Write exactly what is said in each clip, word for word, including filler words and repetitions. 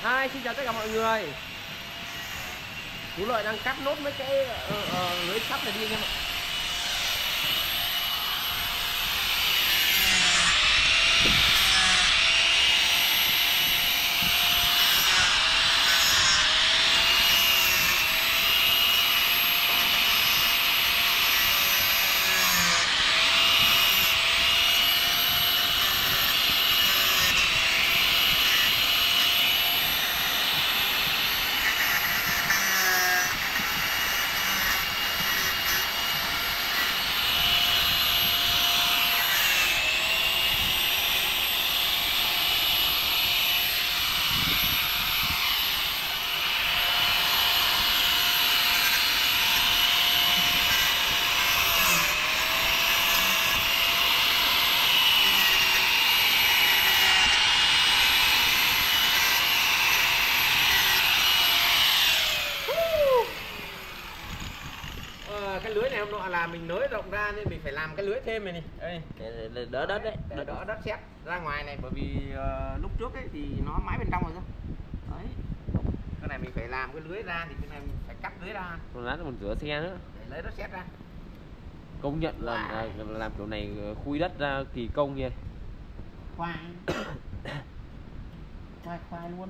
Hi, xin chào tất cả mọi người. Tú Lợi đang cắt nốt mấy cái uh, uh, lưới sắt này đi anh em ạ. Cái lưới này hôm nọ là mình nới rộng ra nên mình phải làm cái lưới thêm này, này. Đây, để, để đỡ đất đấy, để đỡ đất sét ra ngoài này, bởi vì uh, lúc trước ấy thì nó mái bên trong rồi cơ. Đấy, cái này mình phải làm cái lưới ra thì cái này mình phải cắt lưới ra. còn lát mình rửa xe nữa để lấy đất sét ra. Công nhận là, wow. là làm kiểu này khui đất ra kỳ công nha. Khoai khoai khoai luôn.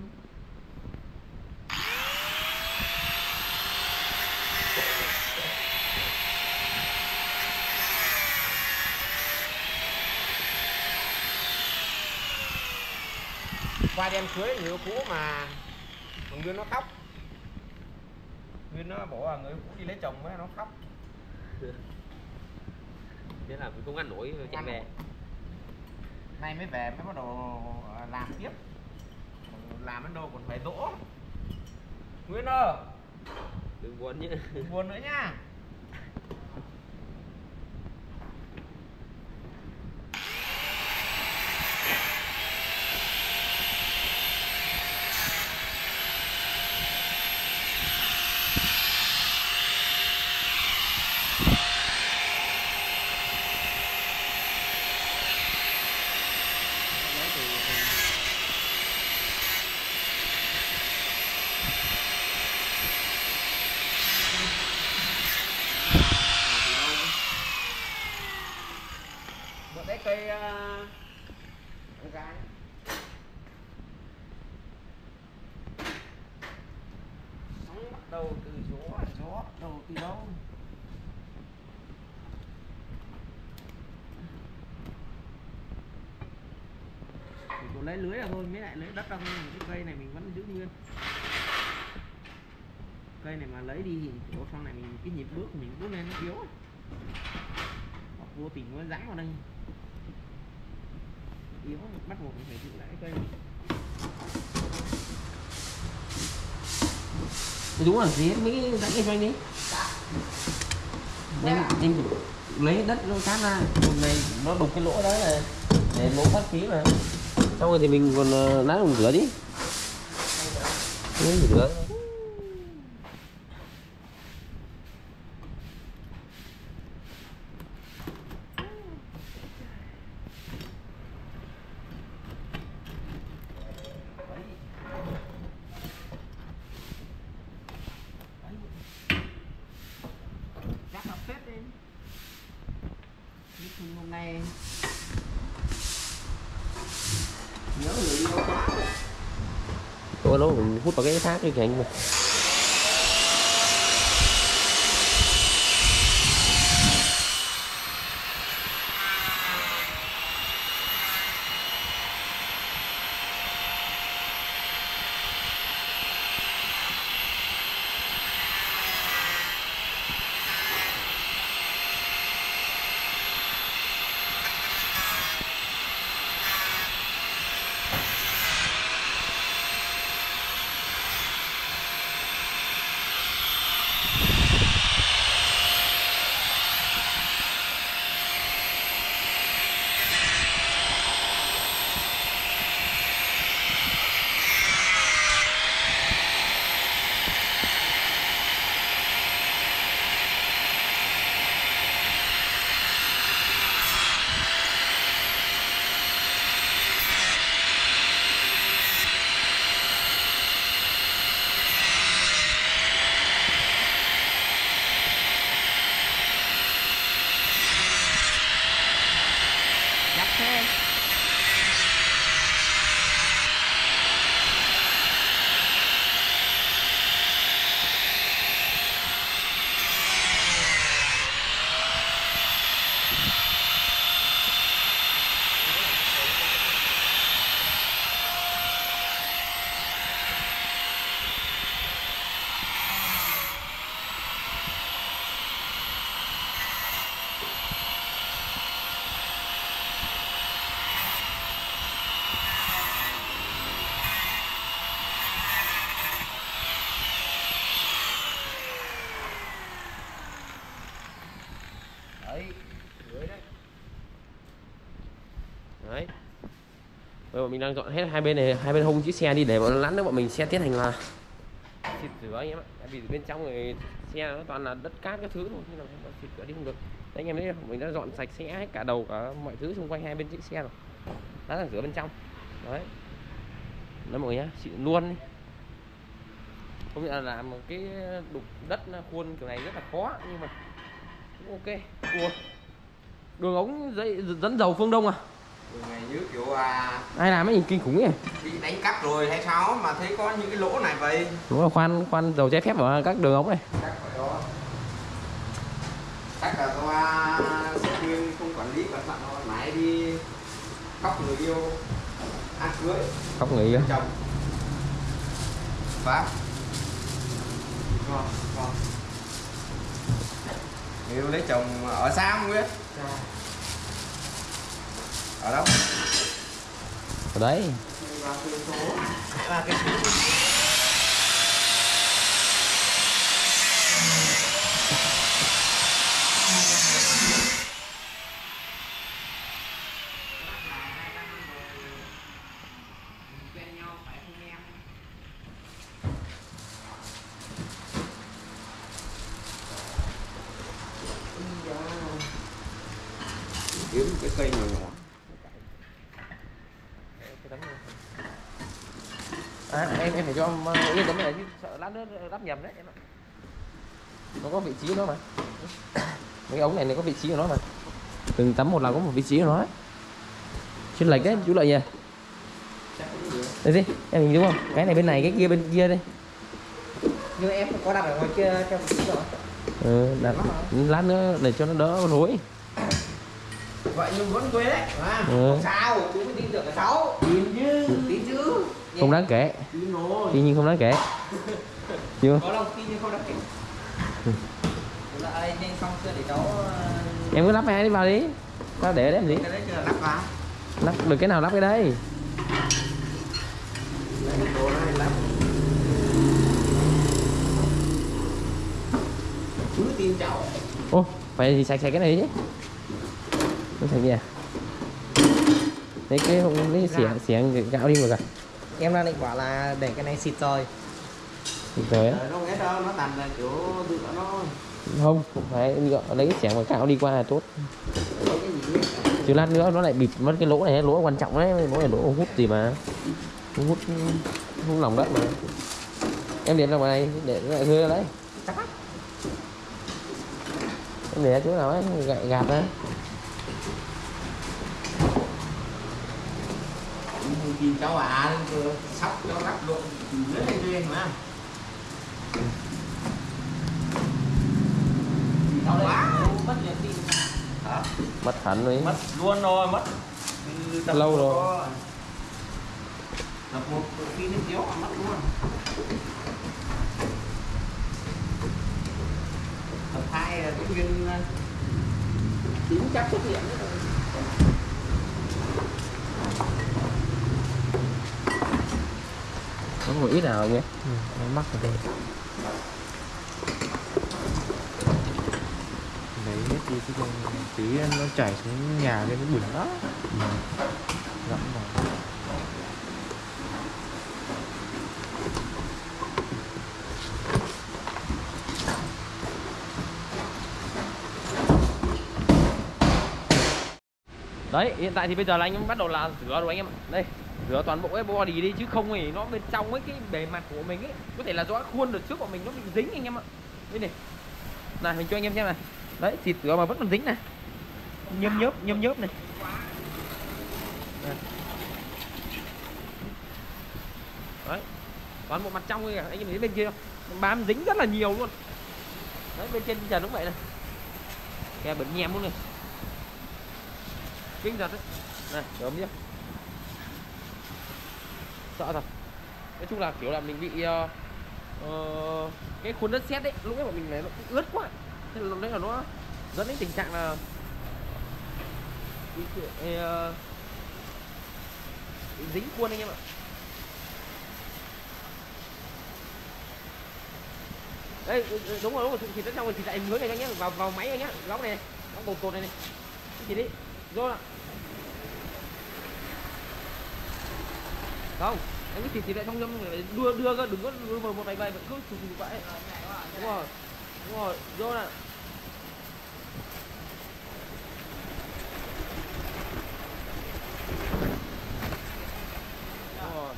Qua đem cưới người yêu cũ mà còn Nguyên nó khóc. Nguyên nó bảo là người yêu cũ đi lấy chồng ấy, nó khóc. Thế là mình không ăn nổi chạy về. Nay mới về mới bắt đầu làm tiếp. Làm đến đâu còn phải dỗ. Nguyên ơi, đừng buồn nhé. Đừng buồn nữa nha. Một cái cây uh, gái sóng bắt đầu từ gió, gió bắt đầu từ đâu? Mình có lấy lưới ra thôi, mấy lại lấy đất ra thôi. Cái cây này mình vẫn giữ nguyên. Cây này mà lấy đi thì chỗ sau này mình cái nhịp bước của mình bước lên nó yếu, hoặc vô tình nó giãn vào đây yếu, bắt buộc mình phải giữ lại cái cây này. Đúng là gì mấy dãy kinh doanh đi nên, nên lấy đất nó cát ra, hôm nay nó đục cái lỗ đó là để lỗ phát khí mà, xong rồi thì mình còn lát mình rửa đi, rửa hôm nay nhớ người yêu quá. Ủa nó cũng hút vào cái thác đi kìa anh mà. Rồi mình đang dọn hết hai bên này, hai bên hông chiếc xe đi để bọn lát nữa bọn mình sẽ tiến hành là xịt rửa anh em ạ. Tại vì bên trong này xe nó toàn là đất cát các thứ thôi, nên là xịt rửa đi không được. Đấy, anh em thấy mình đã dọn sạch sẽ hết cả đầu cả mọi thứ xung quanh hai bên chiếc xe rồi. Đó là rửa bên trong. Đấy. Đấy mọi người nhá, xịn luôn đi. Không biết là làm một cái đục đất khuôn kiểu này rất là khó nhưng mà cũng ok. Ủa, đường ống dây dẫn dầu Phương Đông à? Đường này như kiểu à... ai làm ấy nhìn kinh khủng nhỉ? bị đánh cắp rồi hay sao mà thấy có những cái lỗ này vậy? Đúng là khoan khoan dầu trái phép ở các đường ống này. Chắc phải đó. Chắc là do sẽ khuyên không quản lý cẩn thận thôi, mãi đi khóc người yêu ăn cưới. Khóc người yêu. Chồng. Bác. Ngon, ngon. Người yêu lấy chồng ở xa không biết? Ở đâu? Ở đấy. Ba cái số. Kiếm cái cây nhỏ nhỏ. À, em em phải cho yên tấm này chứ sợ lát nữa lắp nhầm đấy em ạ. Nó có vị trí của nó mà. Mấy cái ống này nó có vị trí của nó mà. Từng tấm một là có một vị trí của nó ấy. Trên lệch đấy chú Lợi nhỉ. Đây gì? Em nhìn đúng không? Cái này bên này, cái kia bên kia đây. Nhưng em có đặt ở ngoài kia trong vị trí rồi. Ừ, đặt lát nữa để cho nó đỡ rối. Vậy nhưng vẫn quê đấy, à, ừ. Sao? Chú mới tin tưởng là cháu. Tin chứ, tin chứ. Không đáng kể. Tin rồi. Tuy nhiên không đáng kể. Chưa? Có lòng tin nhưng không đáng kể. Lại nên xong chưa để cháu. Em cứ lắp hai đi vào đi. Tao để đấy làm gì? Cái đấy chưa là lắp vào. Lắp được cái nào lắp cái đây. Lấy cái đồ này lắp. Cứ tin cháu. Ô, phải thì sạch sạch cái này chứ. Nó thành gì à? Đấy cái không lấy xỉa xỉa gạo đi mà cả. Em đang định bảo là để cái này xịt rồi. Xịt rồi á. Ờ, đâu hết đâu, nó tầm là kiểu tự nó. Không, không phải lấy cái xẻng và cạo đi qua là tốt. Chứ lát nữa nó lại bịt mất cái lỗ này, lỗ quan trọng đấy, lỗ này lỗ hút gì mà. Hút hút lòng đất mà. Em để ra ngoài này để lại rơi ra đấy. Em để chỗ nào ấy, gạt gạt ra. Nhìn cháu à, sóc cho lắp độ rất là duyên mà. Quá mất niềm tin. Hả? Mất hẳn rồi. Mất luôn rồi, mất từ lâu rồi. Tập một khi đến chiếu mà mất luôn. Tập hai cái viên tính chắc xuất hiện nữa rồi. Có một ít nào nhé. Ừ, nó mắc ở đây. Lấy hết đi chứ không tí nó chảy xuống nhà lên nó bẩn lắm. Ừ. Dẫm vào. Đấy, hiện tại thì bây giờ là anh bắt đầu là rửa rồi anh em ạ. Đây, rửa toàn bộ cái body đi chứ không thì nó bên trong ấy cái bề mặt của mình ấy có thể là do khuôn đợt trước của mình nó bị dính anh em ạ. Đây này. Này mình cho anh em xem này. Đấy, xịt rửa mà vẫn còn dính này. Nhớm nhớp, nhớm nhớp này. Đấy. Toàn bộ mặt trong ấy, anh em thấy bên kia không? Bám dính rất là nhiều luôn. Đấy, bên trên giờ cũng vậy này. Kè bẩn nhem luôn này. Kinh thật đấy. Này, đớm nhá. Sợ thật. Nói chung là kiểu là mình bị uh, uh, cái khuôn đất sét đấy, lúc ấy mà mình này nó cũng ướt quá. Thế là đấy là nó dẫn đến tình trạng là bị, uh, bị dính khuôn anh em ạ. Đây, đúng rồi, đúng rồi, thịt đất trong rồi, thịt lại hướng này anh nhé, vào vào máy anh nhé, góc này, góc cột cột này này. Cái gì đấy, rồi ạ. Không, anh cứ chỉ chỉ lại trong nhâm đưa đưa cơ, đừng có đưa vào một vài vài cứ chụp chụp vậy. Đúng rồi. Đúng rồi, vô nè. Đúng rồi.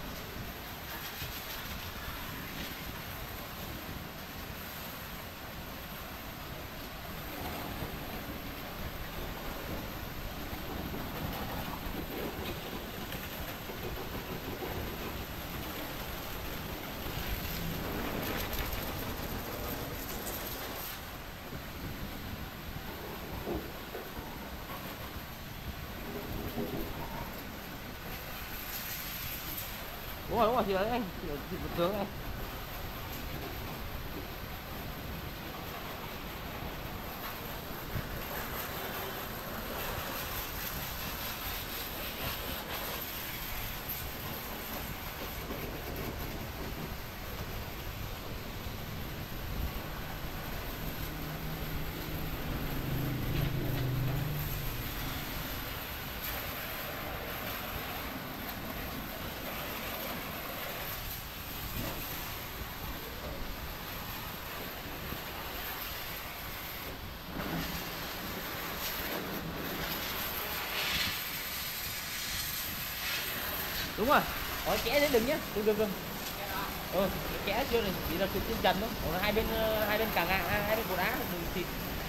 Đúng rồi, đúng rồi, thì đấy anh, thì thì tướng anh. Đúng rồi, ở kẽ đấy đừng nhá, đừng đừng đừng. Ừ, kẽ chưa này, chỉ là trên trần thôi. Còn hai bên hai bên càng hai bên cột đá đừng thịt.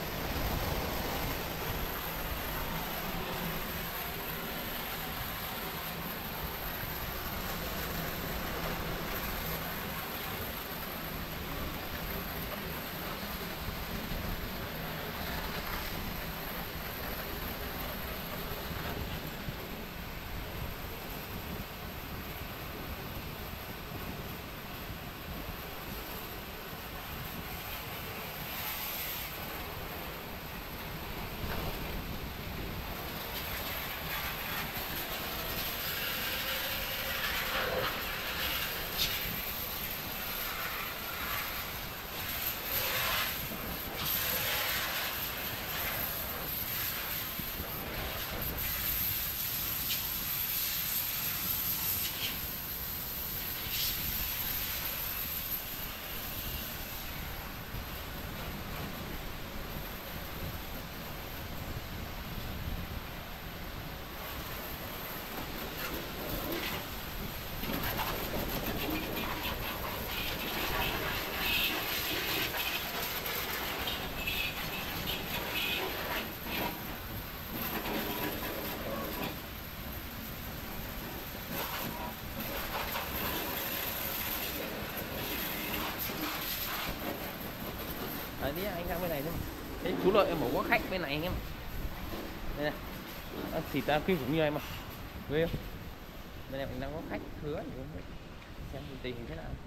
Đấy, đi anh sang bên này thôi. Thế chú Lợi em bảo có khách bên này anh em. Đây này. À, thịt ta kinh cũng như em mà. Ghê không? Bên này mình đang có khách hứa xem tình hình thế nào.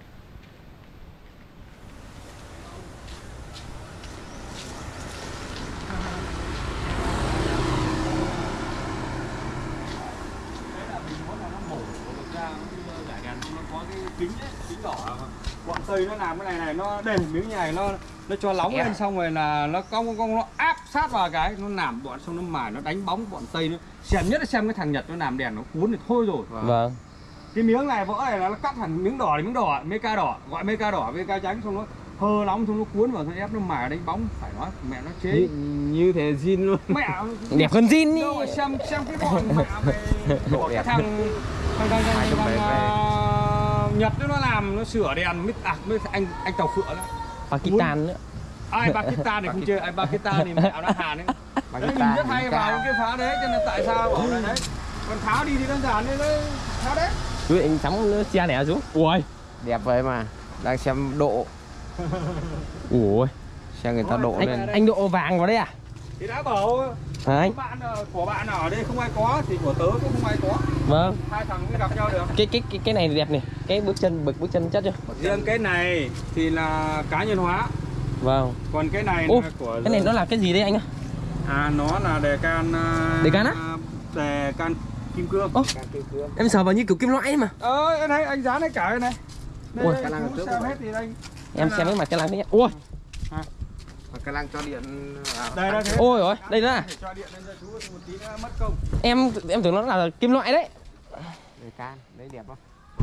Có cái kính ấy, kính đỏ bọn Tây nó làm cái này này, nó để miếng này nó nó cho nóng lên xong rồi là nó cong cong nó áp sát vào cái nó làm bọn xong nó mài nó đánh bóng bọn Tây nó xem nhất là xem cái thằng Nhật nó làm đèn nó cuốn thì thôi rồi. Vâng. Cái miếng này vỡ này là nó cắt hẳn miếng đỏ thì miếng đỏ meca đỏ gọi meca đỏ meca trắng xong nó hơ nóng xong nó cuốn vào nó ép nó mài đánh bóng phải nói mẹ nó chế như, như thế zin luôn. Mẹ đẹp hơn zin đi. đâu xem xem cái bọn mẹ của cái thằng thằng thằng thằng, thằng, thằng Nhật nó làm nó sửa đèn mới à mới anh anh tàu phựa đó. Pakistan nữa. Ai Pakistan này không chơi, ai Pakistan thì mẹ nó Hàn ấy. Đấy, mình rất hay vào cái phá đấy cho nên tại sao bảo là đấy. Còn tháo đi thì đơn giản đấy, đấy tháo đấy. Cứ anh sắm xe này xuống. Ui, Đẹp vậy mà. Đang xem độ. ui. Xem người ta độ Anh, lên. anh độ vàng vào đây à? Thì đã bảo Hả anh? bạn của bạn ở đây không ai có thì của tớ cũng không ai có. Vâng. Hai thằng mới gặp nhau được. Cái cái cái cái này đẹp này. Cái bước chân bực bước chân chất chưa? Riêng cái này thì là cá nhân hóa. Vâng. Còn cái này Ô, là của cái này nó là cái gì đây anh ạ? À nó là đề can Đề can á? Đề can kim cương. Ô, em sờ vào như kiểu kim loại ấy mà. Ờ anh thấy anh dán cái cả cái này. Đây, Ui, đây, cái lăng chú xem hết thì đây. Em xem cái mặt cái lăng thế nhá. Ui. Cái lăng cho điện vào. Đây đây thế. Ôi rồi, đây đó à. Để cho điện lên cho chú một tí nữa mất công. Em em tưởng nó là kim loại đấy. Đề can, đấy đẹp không?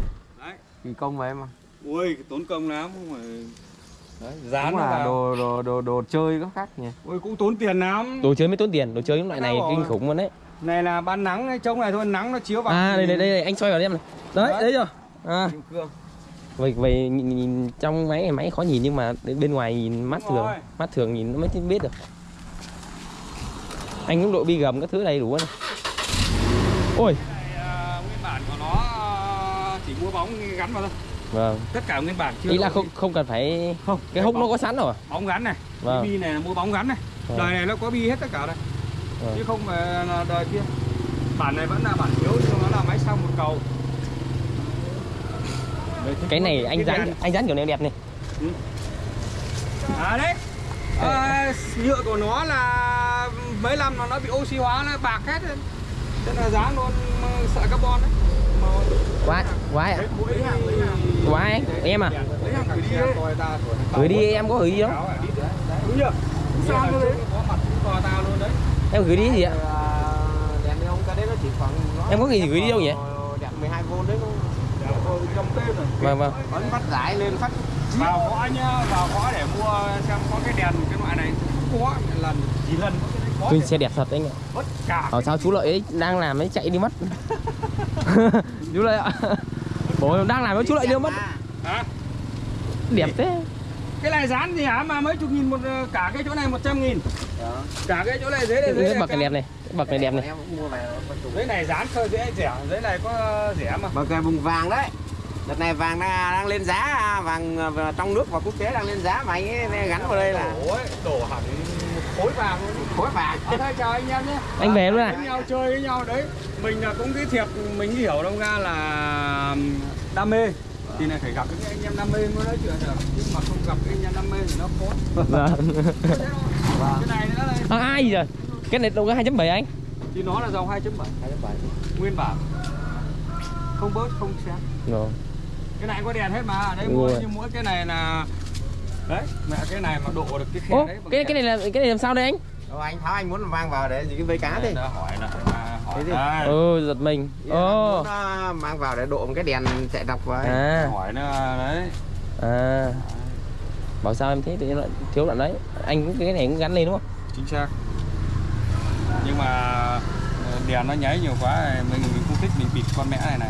Đấy. Kỳ công mà em à. Ui tốn công lắm không phải. Đấy, dán Đúng nó là vào. đồ đồ đồ đồ chơi có khác nhỉ. Ui cũng tốn tiền lắm. Đồ chơi mới tốn tiền, đồ chơi loại này Đâu kinh rồi. khủng luôn đấy. Này là ban nắng ấy, trông này thôi, nắng nó chiếu vào. À đây đây đây, đây anh xoay vào em này. Đấy, Đấy. đấy rồi. À. Kim cương. Vậy vậy nhìn, nhìn trong máy này máy khó nhìn nhưng mà đến bên ngoài nhìn mắt Đúng thường, rồi. mắt thường nhìn nó mới biết được. Anh cũng độ bi gầm các thứ đầy đủ này. Ôi. Này, à, nguyên bản của nó à, chỉ mua bóng gắn vào thôi. Vâng. Tất cả nguyên bản chưa. Ý là độ không gì. không cần phải Không. cái hốc nó có sẵn rồi. Bóng gắn này. Vâng. Cái bi này là mua bóng gắn này. Vâng. Đời này nó có bi hết tất cả đây. Vâng. Chứ không phải là đời kia. Bản này vẫn là bản yếu nhưng nó là máy sau một cầu. Đấy, Cái này anh dán đèn. anh dán kiểu này đẹp này. À đấy. À, nhựa của nó là mấy năm nó nó bị oxy hóa nó bạc hết rồi. Thế là dán luôn sợi carbon đấy. Màu... Quá quá ạ. Đấy, mũi hàng lấy hàng. Quá anh, em à. Lấy hàng gửi đi đấy. Gửi đi em có gửi đi không? Đúng chưa? Sao nó đấy? Có mặt to tao luôn đấy. Em gửi đi gì ạ? Đèn này không, cái đấy nó chỉ khoảng nó Em có gì gửi đi đâu nhỉ? đèn mười hai vôn đấy không? Trong tên rồi. Vâng vâng. Ấn phát giải lên phát Vào gõ nhá, vào gõ để mua xem có cái đèn cái loại này có lần chỉ lần có cái đấy có. Tôi xe đẹp thật anh ạ. Tất cả. Ở sao chú Lợi ấy đang làm ấy chạy đi mất. Chú Lợi ạ. Bố đang làm với chú Lợi đi mất. Hả? Đẹp thế. Cái này dán gì hả mà mấy chục nghìn một cả cái chỗ này một trăm nghìn. Cả cái chỗ này dưới này dưới Cái bậc này đẹp này, cái bậc này đẹp này. em cũng mua về Dưới này dán cơ dễ rẻ, dưới này có rẻ mà. bậc này vùng vàng đấy. Đợt này vàng đang, đang lên giá, vàng trong nước và quốc tế đang lên giá mà anh ấy gắn vào đây là Đổ, đổ hẳn một khối vàng luôn. khối vàng. À, thôi chào anh em nhé. Anh về luôn Với à? nhau chơi với nhau đấy. Mình là cũng cái thiệp mình hiểu đâu ra là đam mê. Thì này phải gặp những anh em đam mê mới nói chuyện được. Nhưng mà không gặp anh em đam mê thì nó khó. Vâng. Cái này nữa đây. À, ai gì rồi? Cái này đâu có hai chấm bảy anh? Thì nó là dòng hai chấm bảy. Nguyên bản. Không bớt, không xén. Rồi. Cái này có đèn hết mà. Đấy Đúng mỗi rồi. như mỗi cái này là đấy, mẹ cái này mà độ được cái khe Ô, đấy. bằng cái khe. cái này là cái này làm sao đây anh? Rồi anh Tháo anh muốn mang vào để gì cái vây cá thì. Đây, hỏi nè, à, hỏi Thế thì- đây. Ừ, giật mình. Ồ. Muốn uh, mang vào để độ một cái đèn chạy dọc vào. À. Hỏi nữa đấy. À. Bảo sao em thấy tự nhiên lại thiếu đoạn đấy. Anh cũng cái này cũng gắn lên đúng không? Chính xác. Nhưng mà ờ, đèn nó nháy nhiều quá mình mình không thích, mình bịt con mẹ này này.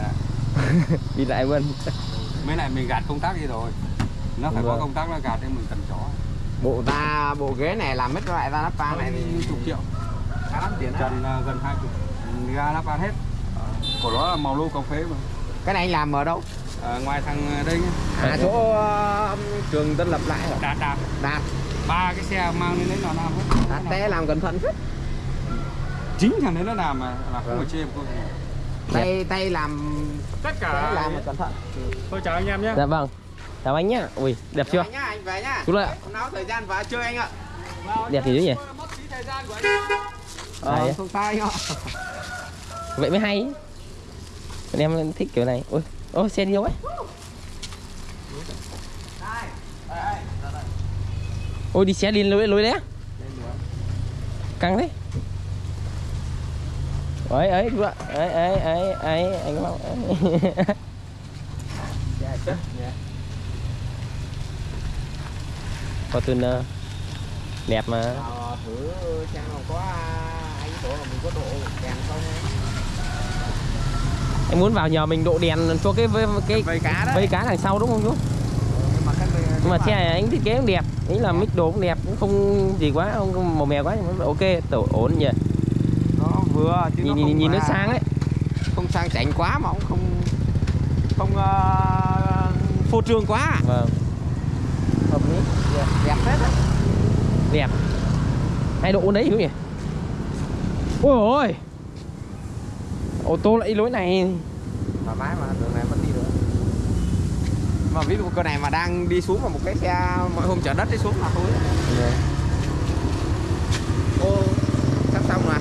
Đi lại luôn. Mấy này mình gạt công tắc đi rồi. Nó phải Đúng có rồi. công tắc nó gạt thì mình cần chó. Bộ ta bộ ghế này làm hết loại ra lắp ba này thì chục triệu. khá lắm tiền đấy. Trần là gần hai chục. Ga lắp ăn hết. Của nó là màu lô cà phê mà. Cái này anh làm ở đâu? À, ngoài thằng đây nhá. À chỗ uh, trường Tân Lập lại hả? Đạt đạt. Đạt. Ba cái xe mang lên đấy nó làm hết. Đạt té làm cẩn thận phết. Chính thằng đấy nó làm mà là không phải chê một câu. Tay tay làm Tất cả té làm mà cẩn thận. Thôi chào anh em nhé. Dạ vâng. Chào anh nhá. Ui, đẹp chưa? Anh nhá, anh về nhá. Chú Lợi ạ. Hôm nào thời gian vào chơi anh ạ. Đẹp thì chứ nhỉ? Mất tí thời gian của anh. Ờ, Đấy. không sai anh ạ. Vậy mới hay. Còn em thích kiểu này. Ôi, ô xe đi đâu ấy? Ôi đi xe đi lối lối đấy. á? Căng đấy. Ấy ấy chú ạ. Ấy ấy ấy ấy anh mau. Fortuner đẹp mà. Ờ, thử xem nào có anh chỗ là mình có độ đèn không ấy. Anh muốn vào nhờ mình độ đèn cho cái cái, cái Vây cá đấy. vây cá đằng sau đúng không chú? Nhưng mà cái Nhưng mà xe này anh thiết kế cũng đẹp, ý là mix đồ cũng đẹp, cũng không gì quá, không màu mè quá, nhưng mà ok, tổ ổn nhỉ. nó vừa chứ Nhìn nó nhìn không nhìn nó là- sang ấy. không sang chảnh quá mà cũng không không uh, phô trương quá. Vâng. Hợp lý. Đẹp, đẹp hết đấy. Đẹp. Hai độ đấy chú nhỉ? Ôi ôi. Ô tô lại đi lối này. Thoải mái mà đường này vẫn đi được. Mà ví dụ cái này mà đang đi xuống mà một cái xe mọi hôm chở đất đi xuống là thôi. Vâng. Ô sắp xong rồi.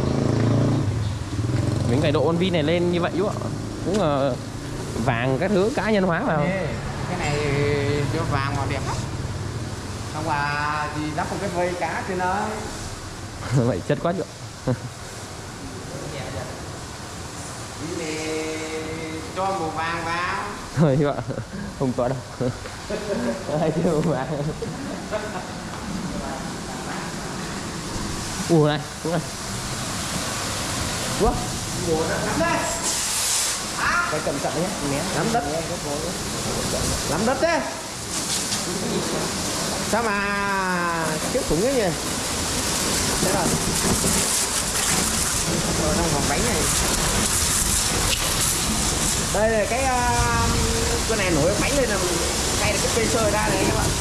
Mình phải độ con vi này lên như vậy chú ạ. Cũng là vàng các thứ cá nhân hóa vào. Ê, cái này cho vàng màu đẹp lắm. Không là gì lắp một cái vây cá trên đó. Vậy chất quá chú ạ. Cái này cho màu vàng vào. Thôi các bạn, không có đâu. Hai chưa mà. Ủa này, đúng này. Ủa? Cái cầm chặt nhé, Lắm đất. Lắm đất đấy. Sao mà chiếc khủng thế nhỉ? Thế rồi. Rồi trong vòng bánh này. Đây là cái uh, cái này nổi bánh lên là hay là cái cây sơi ra này các bạn.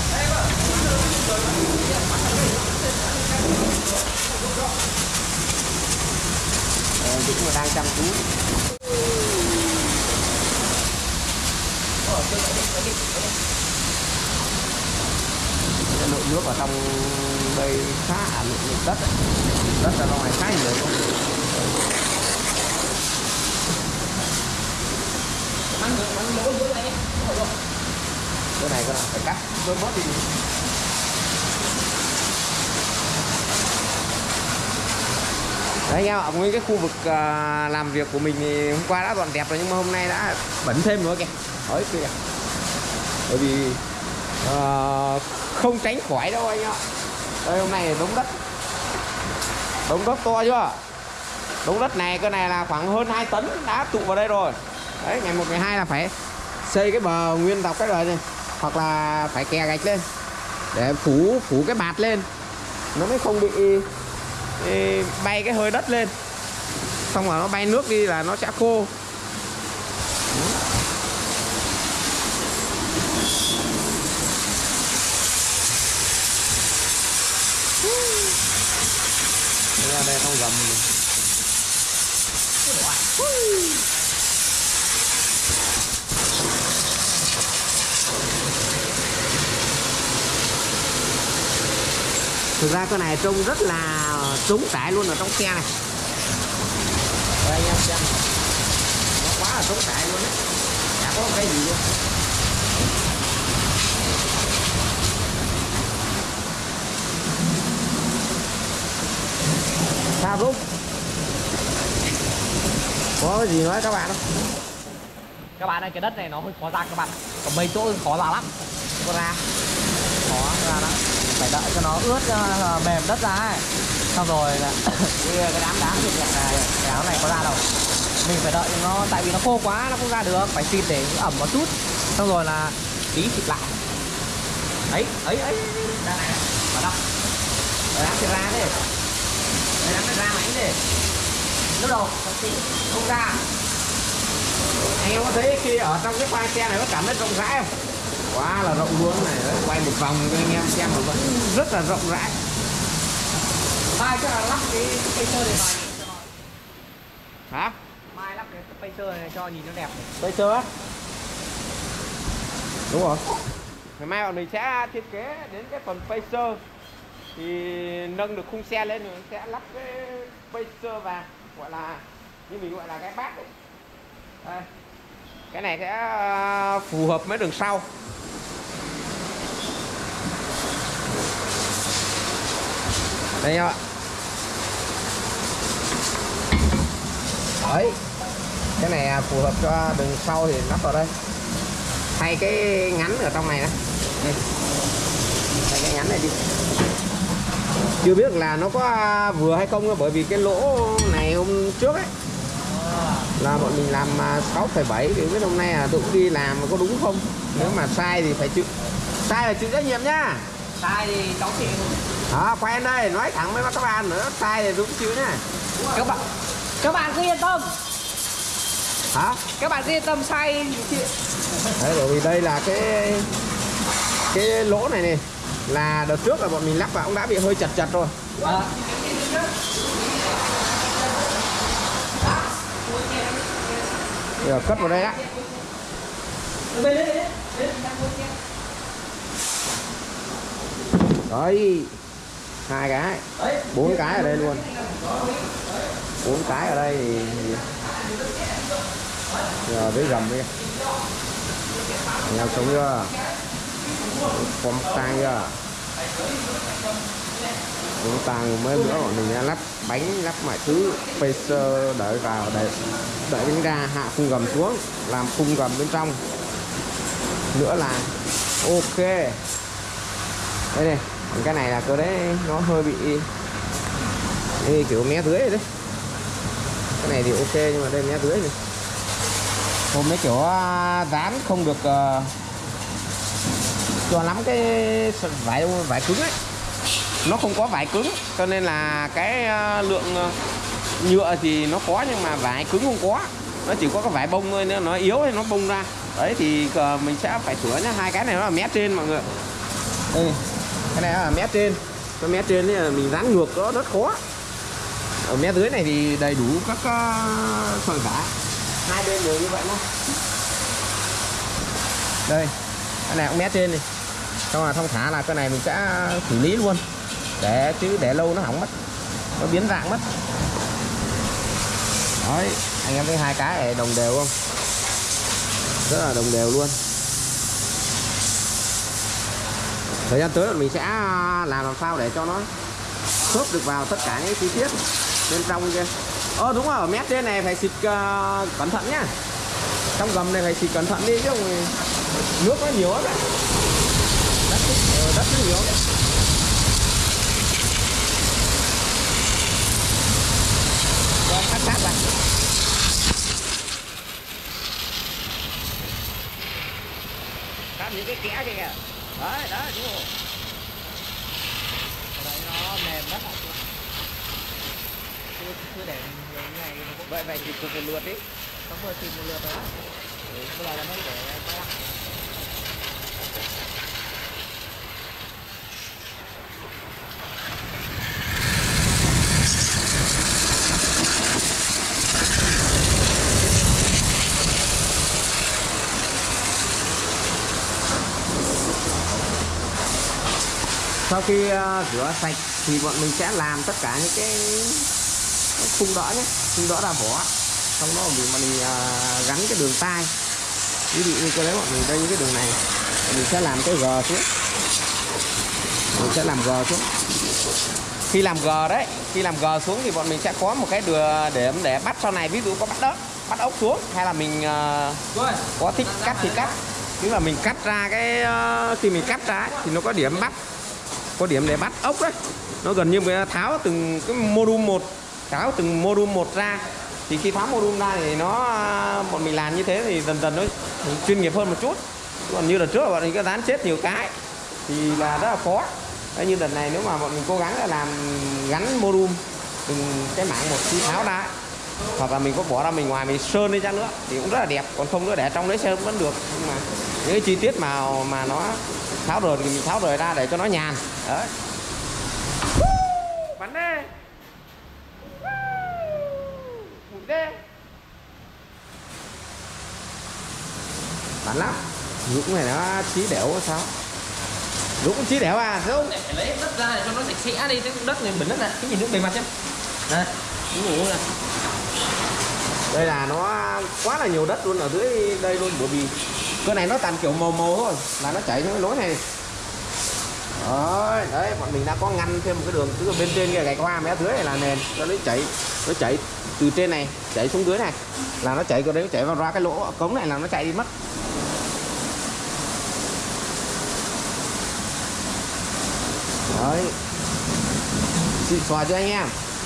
Ờ, chúng mà đang chăm chú. Nội nước ở trong đây khá à, đất ấy. Đất ở trong này khá nhiều luôn. Bắn nước, bắn lỗ dưới này. Cái này cái nào phải cắt bớt bớt đi. Đấy nhau ở nguyên cái khu vực uh, làm việc của mình thì hôm qua đã dọn dẹp rồi nhưng mà hôm nay đã bẩn thêm nữa kìa. Đấy kìa. Bởi vì uh, không tránh khỏi đâu anh ạ. Đây hôm nay đống đất. Đống đất to chưa? Đống đất này cái này là khoảng hơn hai tấn đá tụ vào đây rồi. Đấy ngày một ngày hai là phải xây cái bờ nguyên dọc cái đời này hoặc là phải kè gạch lên để phủ phủ cái bạt lên nó mới không bị Ê, bay cái hơi đất lên, xong rồi nó bay nước đi là nó sẽ khô. Đây, đây không gầm. Thực ra cái này trông rất là trống trải luôn ở trong xe này. Đây anh em xem. Nó quá là trống trải luôn đấy. Chả có cái gì luôn. Sao Dũng? Có cái gì nói các bạn không? Các bạn ơi, cái đất này nó hơi khó ra các bạn. Có mấy chỗ khó ra lắm. Có ra. Khó ra lắm. Phải đợi cho nó ướt uh, mềm đất ra ấy. Xong rồi là cái đám đá thì này, cái áo này có ra đâu. Mình phải đợi cho nó, tại vì nó khô quá nó không ra được, phải xịt để ẩm một chút. Xong rồi là tí xịt lại. Ấy, ấy, ấy. Ra này, vào đâu? Rồi đám xịt ra đi. Rồi đám ra mảnh đi. Lúc đầu không ra. Anh em có thấy khi ở trong cái khoang xe này có cảm thấy rộng rãi không? Quá là rộng luôn này, quay một vòng cho anh em xem mà vẫn rất là rộng rãi. Mai chắc là lắp cái spacer này vào. Hả? Mai lắp cái spacer này cho nhìn nó đẹp. Spacer á? Đúng rồi. Ngày mai bọn mình sẽ thiết kế đến cái phần spacer thì nâng được khung xe lên rồi sẽ lắp cái spacer vào, gọi là như mình gọi là cái bát ấy. Đây. Cái này sẽ phù hợp với đường sau. Đây nha. Đấy. Cái này phù hợp cho đường sau thì lắp vào đây. Thay cái ngắn ở trong này nè. Đây. Thay cái ngắn này đi. Chưa biết là nó có vừa hay không, bởi vì cái lỗ này hôm trước ấy là bọn mình làm sáu phẩy bảy thì biết hôm nay là tôi cũng đi làm có đúng không. Nếu mà sai thì phải chịu. Sai là chịu trách nhiệm nhá. Sai thì cháu chịu. Đó, quay lên đây nói thẳng với các bạn nữa, sai thì đúng chịu nhá. Các bạn các bạn cứ yên tâm. Hả? Các bạn cứ yên tâm, sai chịu. Đấy, bởi vì đây là cái cái lỗ này này là đợt trước là bọn mình lắp vào cũng đã bị hơi chật chật rồi. À. Bây giờ cất vào đây đã. Đấy, hai cái, bốn cái ở đây luôn, bốn cái ở đây thì giờ với gầm đi, nhau sống chưa, con tang chưa, chúng ta mấy bữa bọn mình đã lắp bánh, lắp mọi thứ, spacer đợi vào để đợi đến ga hạ khung gầm xuống, làm khung gầm bên trong nữa là ok. Đây này, cái này là cái đấy nó hơi bị đây, kiểu mé dưới rồi đấy. Cái này thì ok nhưng mà đây mé dưới này. Hôm mấy kiểu dán không được uh, cho lắm cái vải vải cứng ấy, nó không có vải cứng cho nên là cái uh, lượng uh, nhựa thì nó có nhưng mà vải cứng không có, nó chỉ có cái vải bông thôi, nó yếu thì nó bung ra đấy thì uh, mình sẽ phải sửa nhá. Hai cái này nó là mé trên mọi người, đây cái này là mé trên, cái mé trên này mình dán ngược nó rất khó. Ở mé dưới này thì đầy đủ các uh, sợi vải hai bên đều như vậy luôn. Đây cái này cũng mé trên này, xong là thông thả là cái này mình sẽ xử lý luôn để chứ để lâu nó hỏng mất, nó biến dạng mất. Đấy anh em thấy hai cái này đồng đều không, rất là đồng đều luôn. Thời gian tới mình sẽ làm làm sao để cho nó khớp được vào tất cả những chi tiết bên trong kia. Ờ đúng rồi, ở mét trên này phải xịt uh, cẩn thận nhá, trong gầm này phải xịt cẩn thận đi chứ không nước nó nhiều lắm đấy, đất, uh, đất nó nhiều đấy. Rồi cắt sát vào. Cắt những cái kẽ kia kìa. Đấy, đấy, đúng rồi. Ở đây nó mềm rất là cứ để nhiều như này. Vậy vậy thì chụp một lượt đi. Không vừa chụp một lượt rồi đó. Bây giờ là mới để quay lại. Sau khi uh, rửa sạch thì bọn mình sẽ làm tất cả những cái khung đỡ nhé, khung đỡ ra vỏ, xong đó mình mình uh, gắn cái đường tay. Ví dụ như cái đấy bọn mình đây những cái đường này mình sẽ làm cái gờ xuống, mình sẽ làm gờ xuống. Khi làm gờ đấy, khi làm gờ xuống thì bọn mình sẽ có một cái đường để để bắt sau này, ví dụ có bắt đất, bắt ốc xuống hay là mình uh, có thích cắt thì cắt. Tức là mình cắt ra cái uh, khi mình cắt ra ấy, thì nó có điểm bắt, có điểm để bắt ốc đấy, nó gần như mình tháo từng cái module một, tháo từng module một ra. Thì khi tháo module ra thì nó bọn mình làm như thế thì dần dần nó chuyên nghiệp hơn một chút. Còn như đợt trước bọn mình có dán chết nhiều cái thì là rất là khó. Đấy, như đợt này nếu mà bọn mình cố gắng là làm gắn module từng cái mảng một khi tháo ra ấy, hoặc là mình có bỏ ra mình ngoài mình sơn đi chăng nữa thì cũng rất là đẹp, còn không nữa để trong đấy sơn vẫn được. Nhưng mà những cái chi tiết mà mà nó tháo rời thì mình tháo rời ra để cho nó nhàn. Đấy. Bắn đi. Bụt đi. Bắn lắm. Dũng này nó chí đẻo sao? Dũng cũng chí đẻo à, thấy không? Để phải lấy đất ra để cho nó sạch sẽ đi, cái đất này bẩn đất này, cái nhìn nước bề mặt chứ. Đây, đúng rồi nè. Đây là nó quá là nhiều đất luôn ở dưới đây luôn, bởi vì cái này nó toàn kiểu màu màu thôi là nó chảy xuống cái lối này. Đấy, đấy bọn mình đã có ngăn thêm một cái đường, tức là bên trên kia gạch hoa, mé dưới này là nền, cho nó chảy, nó chảy từ trên này chảy xuống dưới này là nó chảy, cái đấy nó chảy vào ra cái lỗ cống này là nó chạy đi mất. Đấy, xịn xòa cho anh em.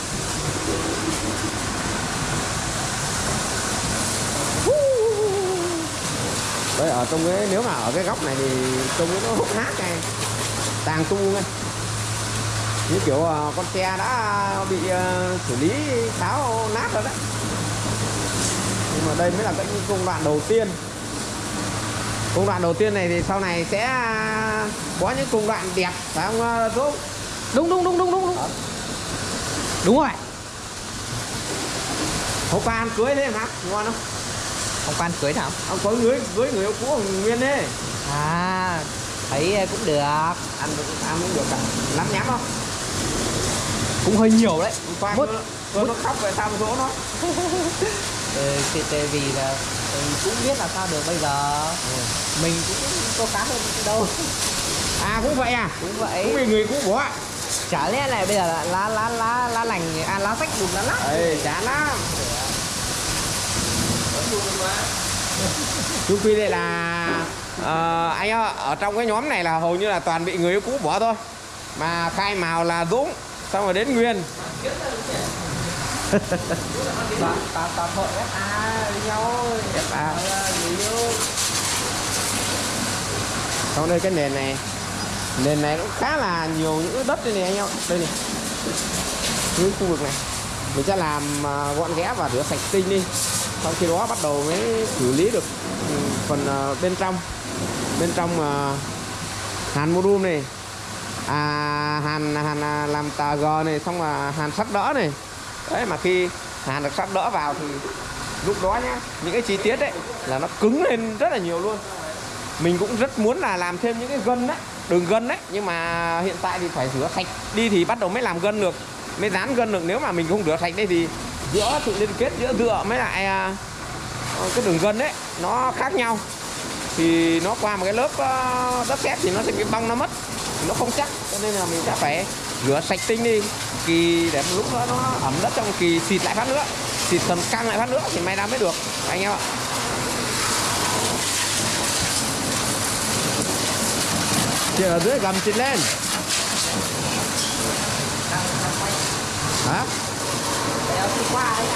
Đấy, ở trong cái nếu mà ở cái góc này thì trông nó hút hát này, tàng tu ngay, như kiểu uh, con xe đã bị uh, xử lý tháo nát rồi đấy. Nhưng mà đây mới là cái công đoạn đầu tiên. Công đoạn đầu tiên này thì sau này sẽ có những công đoạn đẹp, phải không Dũng? Đúng đúng đúng đúng đúng đúng. Đúng rồi. Hôm qua ăn cưới thế mà ngon không? Không quan cưới nào? Ông có cưới cưới người yêu cũ Hồng Nguyên đấy. À, thấy cũng được. Ăn được, ăn cũng được cả. Lắm nhắm không? Cũng hơi nhiều đấy. Hôm qua Mút, nó, nó, nó khóc về sao số nó. Ừ, thì, thì vì là mình cũng biết là sao được bây giờ. Ừ. Mình cũng có cá hơn đâu. À cũng vậy à? Cũng vậy. Cũng vì người cũ bỏ. Chả lẽ này bây giờ là lá lá lá lá lành, à, lá sách đùm lá lát. Ê, chán lắm. Chung quy đây là uh, lại nhá, ở trong cái nhóm này là hầu như là toàn bị người yêu cũ bỏ thôi. Mà khai mào là Dũng, xong rồi đến Nguyên. Toàn toàn toàn hội ép a với nhau. ép a. Người yêu. Xong đây cái nền này, nền này cũng khá là nhiều những cái đất đây này anh em. Đây này, cái khu vực này mình sẽ làm uh, gọn ghẽ và rửa sạch tinh đi. Sau khi đó bắt đầu mới xử lý được phần uh, bên trong, bên trong uh, hàn module này, à, hàn hàn làm tà g này, xong là hàn sắt đỡ này. Đấy, mà khi hàn được sắt đỡ vào thì lúc đó nhá, những cái chi tiết đấy là nó cứng lên rất là nhiều luôn. Mình cũng rất muốn là làm thêm những cái gân đấy, đường gân đấy, nhưng mà hiện tại thì phải rửa sạch đi thì bắt đầu mới làm gân được, mới dán gân được. Nếu mà mình không rửa sạch đây thì giữa sự liên kết giữa dựa với lại uh, cái đường gân đấy nó khác nhau, thì nó qua một cái lớp uh, đất sét thì nó sẽ bị bong, nó mất, nó không chắc. Cho nên là mình sẽ phải rửa sạch tinh đi, kỳ để một lúc nữa nó ẩm đất, trong kỳ xịt lại phát nữa, xịt tầm căng lại phát nữa thì may ra mới được anh em ạ. Chị ở dưới gầm chị lên. Hả? Đéo đi qua đấy ạ.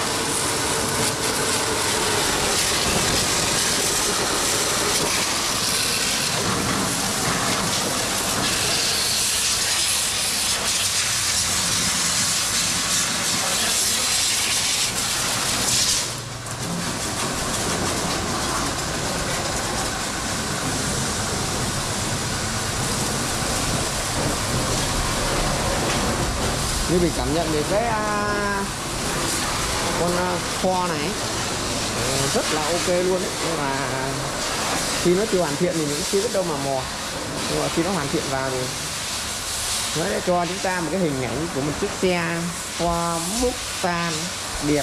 Như mình cảm nhận về cái uh, con uh, kho này uh, rất là ok luôn đấy. Nhưng mà khi nó chưa hoàn thiện thì những chưa biết đâu mà mò, nhưng mà khi nó hoàn thiện vào thì nó sẽ cho chúng ta một cái hình ảnh của một chiếc xe hoa múc tan đẹp.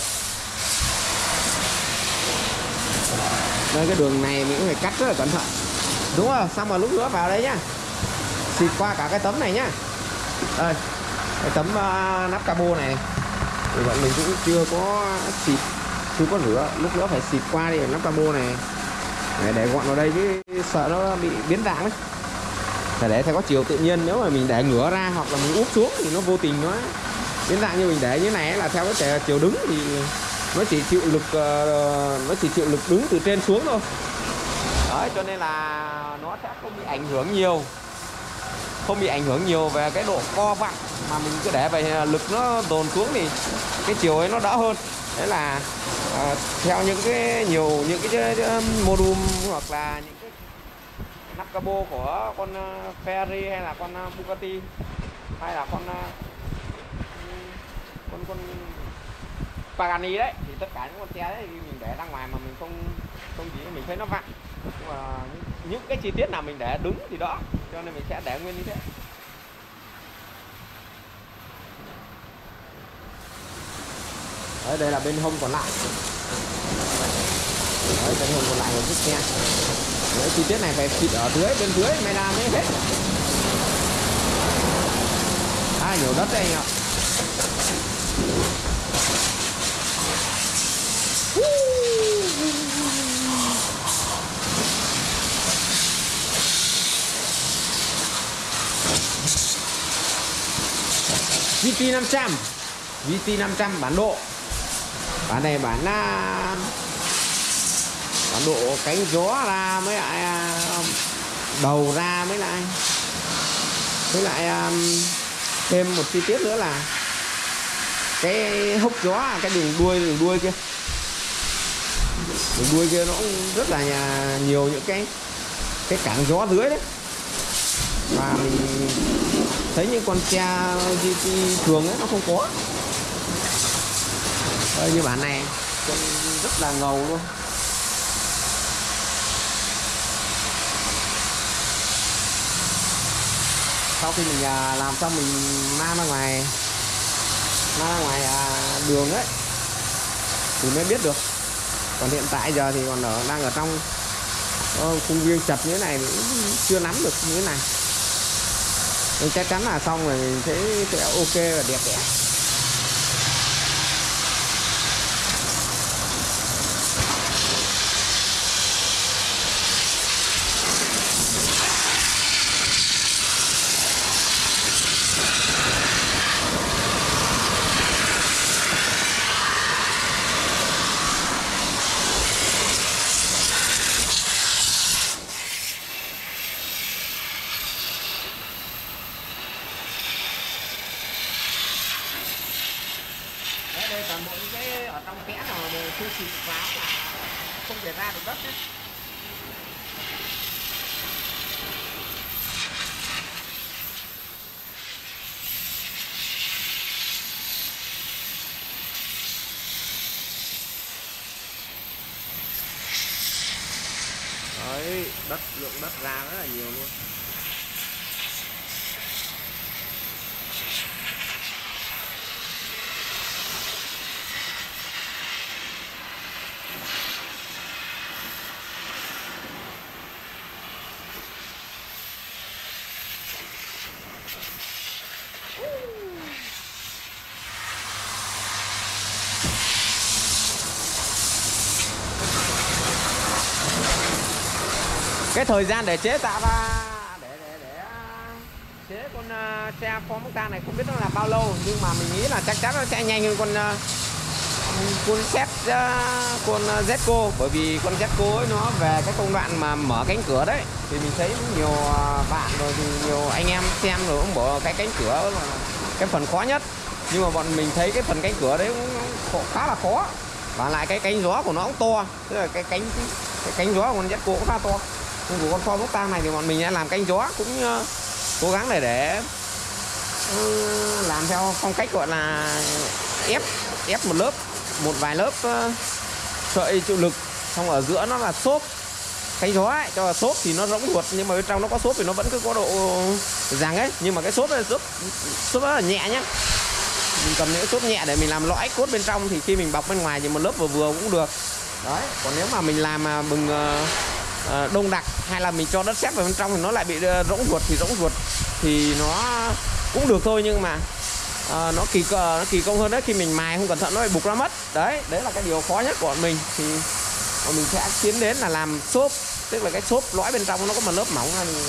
Đây, cái đường này mình cũng phải cắt rất là cẩn thận, đúng không? Xong rồi lúc nữa vào đây nhá, xịt qua cả cái tấm này nhá. Đây, cái tấm uh, nắp cabo này thì bọn mình cũng chưa có xịt, chưa có rửa, lúc nữa phải xịt qua đi nắp cabo này để, để gọn vào đây chứ sợ nó bị biến dạng đấy. Phải để theo có chiều tự nhiên, nếu mà mình để ngửa ra hoặc là mình úp xuống thì nó vô tình nó biến dạng. Như mình để như này là theo cái chiều đứng thì nó chỉ chịu lực uh, nó chỉ chịu lực đứng từ trên xuống thôi. Đấy, cho nên là nó sẽ không bị ảnh hưởng nhiều, không bị ảnh hưởng nhiều về cái độ co vặn, mà mình cứ để về lực nó dồn xuống thì cái chiều ấy nó đỡ hơn. Đấy là uh, theo những cái nhiều những cái, cái module hoặc là những cái nắp cabo của con uh, Ferrari hay là con uh, Bugatti hay là con uh, con con Pagani đấy, thì tất cả những con xe đấy thì mình để ra ngoài mà mình không không chỉ mình thấy nó vặn, nhưng mà những cái chi tiết nào mình để đứng thì đó, cho nên mình sẽ để nguyên như thế. Đấy, đây là bên hông còn lại. Đấy, bên hông còn lại của chiếc xe. Đấy, chi tiết này phải xịt ở dưới, bên dưới mới làm mới hết. À, nhiều đất đây anh ạ. vê tê năm trăm, vê tê năm trăm bản độ. Bản này bản là bản độ cánh gió ra mới lại đầu ra mới lại với lại thêm một chi tiết nữa là cái hốc gió, cái đường đuôi đường đuôi kia đường đuôi kia nó cũng rất là nhiều những cái cái cản gió dưới đấy, và mình thấy những con xe giê tê thường ấy nó không có. Đây, như bản này trông rất là ngầu luôn. Sau khi mình làm xong mình mang ra ngoài mang ra ngoài đường ấy thì mới biết được. Còn hiện tại giờ thì còn ở đang ở trong khuôn viên chật như thế này thì cũng chưa nắm được như thế này. Nhưng chắc chắn là xong rồi mình thấy sẽ ok và đẹp đẽ. trong kẽ nào đều chưa xịt vào là không thể ra được đất đấy. Đấy, đất lượng đất ra rất là nhiều luôn. Cái thời gian để chế tạo ra để để để chế con uh, xe Ford Mustang này không biết nó là bao lâu, nhưng mà mình nghĩ là chắc chắn nó sẽ nhanh hơn con uh, con Seat uh, con uh, Zco, bởi vì con Zco ấy nó về cái công đoạn mà mở cánh cửa đấy thì mình thấy nhiều uh, bạn rồi thì nhiều anh em xem rồi cũng bỏ cái cánh cửa là cái phần khó nhất, nhưng mà bọn mình thấy cái phần cánh cửa đấy cũng khá là khó, và lại cái cánh gió của nó cũng to, tức là cái cánh cái cánh gió của con Zco cũng khá to. Nhưng của con Ford Mustang này thì bọn mình đã làm cánh gió cũng uh, cố gắng để để uh, làm theo phong cách gọi là ép ép một lớp một vài lớp uh, sợi chịu lực, xong ở giữa nó là xốp cánh gió ấy, cho là xốp thì nó rỗng ruột, nhưng mà bên trong nó có xốp thì nó vẫn cứ có độ rằng ấy, nhưng mà cái xốp này xốp xốp rất là nhẹ nhá. Mình cầm những xốp nhẹ để mình làm lõi cốt bên trong, thì khi mình bọc bên ngoài thì một lớp vừa vừa cũng được đấy. Còn nếu mà mình làm mà bừng uh, đông đặc hay là mình cho đất sét vào bên trong thì nó lại bị rỗng ruột, thì rỗng ruột thì nó cũng được thôi, nhưng mà uh, nó kỳ nó kỳ công hơn đấy, khi mình mài không cẩn thận nó bị bục ra mất đấy. Đấy là cái điều khó nhất của bọn mình, thì bọn mình sẽ tiến đến là làm xốp, tức là cái xốp lõi bên trong nó có một lớp mỏng,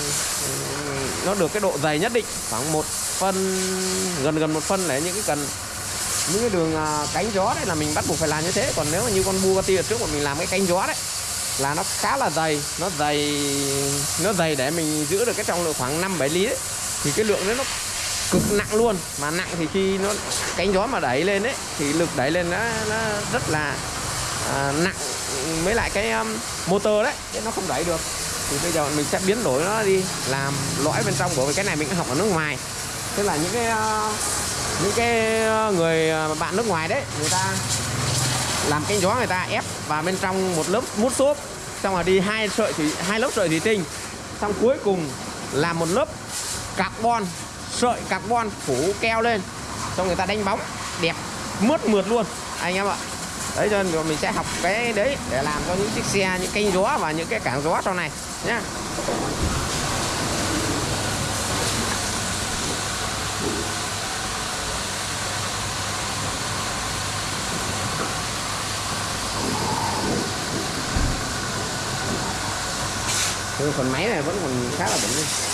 nó được cái độ dày nhất định, khoảng một phân, gần gần một phân, để những cái cần những cái đường uh, cánh gió đấy là mình bắt buộc phải làm như thế. Còn nếu mà như con Bugatti ở trước bọn mình làm cái cánh gió đấy là nó khá là dày, nó dày nó dày để mình giữ được cái trọng lượng khoảng năm bảy lý ấy. Thì cái lượng đấy nó cực nặng luôn, mà nặng thì khi nó cánh gió mà đẩy lên ấy thì lực đẩy lên nó, nó rất là à, nặng, với lại cái um, motor đấy nó không đẩy được. Thì bây giờ mình sẽ biến đổi nó đi làm lõi bên trong, bởi vì cái này mình học ở nước ngoài, tức là những cái uh, những cái người bạn nước ngoài đấy, người ta làm cánh gió, người ta ép vào bên trong một lớp mút xốp, xong rồi đi hai sợi thủy hai lớp sợi thủy tinh, xong cuối cùng làm một lớp carbon, sợi carbon phủ keo lên, xong người ta đánh bóng đẹp mướt mượt luôn anh em ạ. Đấy, cho nên mình sẽ học cái đấy để làm cho những chiếc xe, những cánh gió và những cái cản gió sau này nhá. Phần máy này vẫn còn khá là bẩn.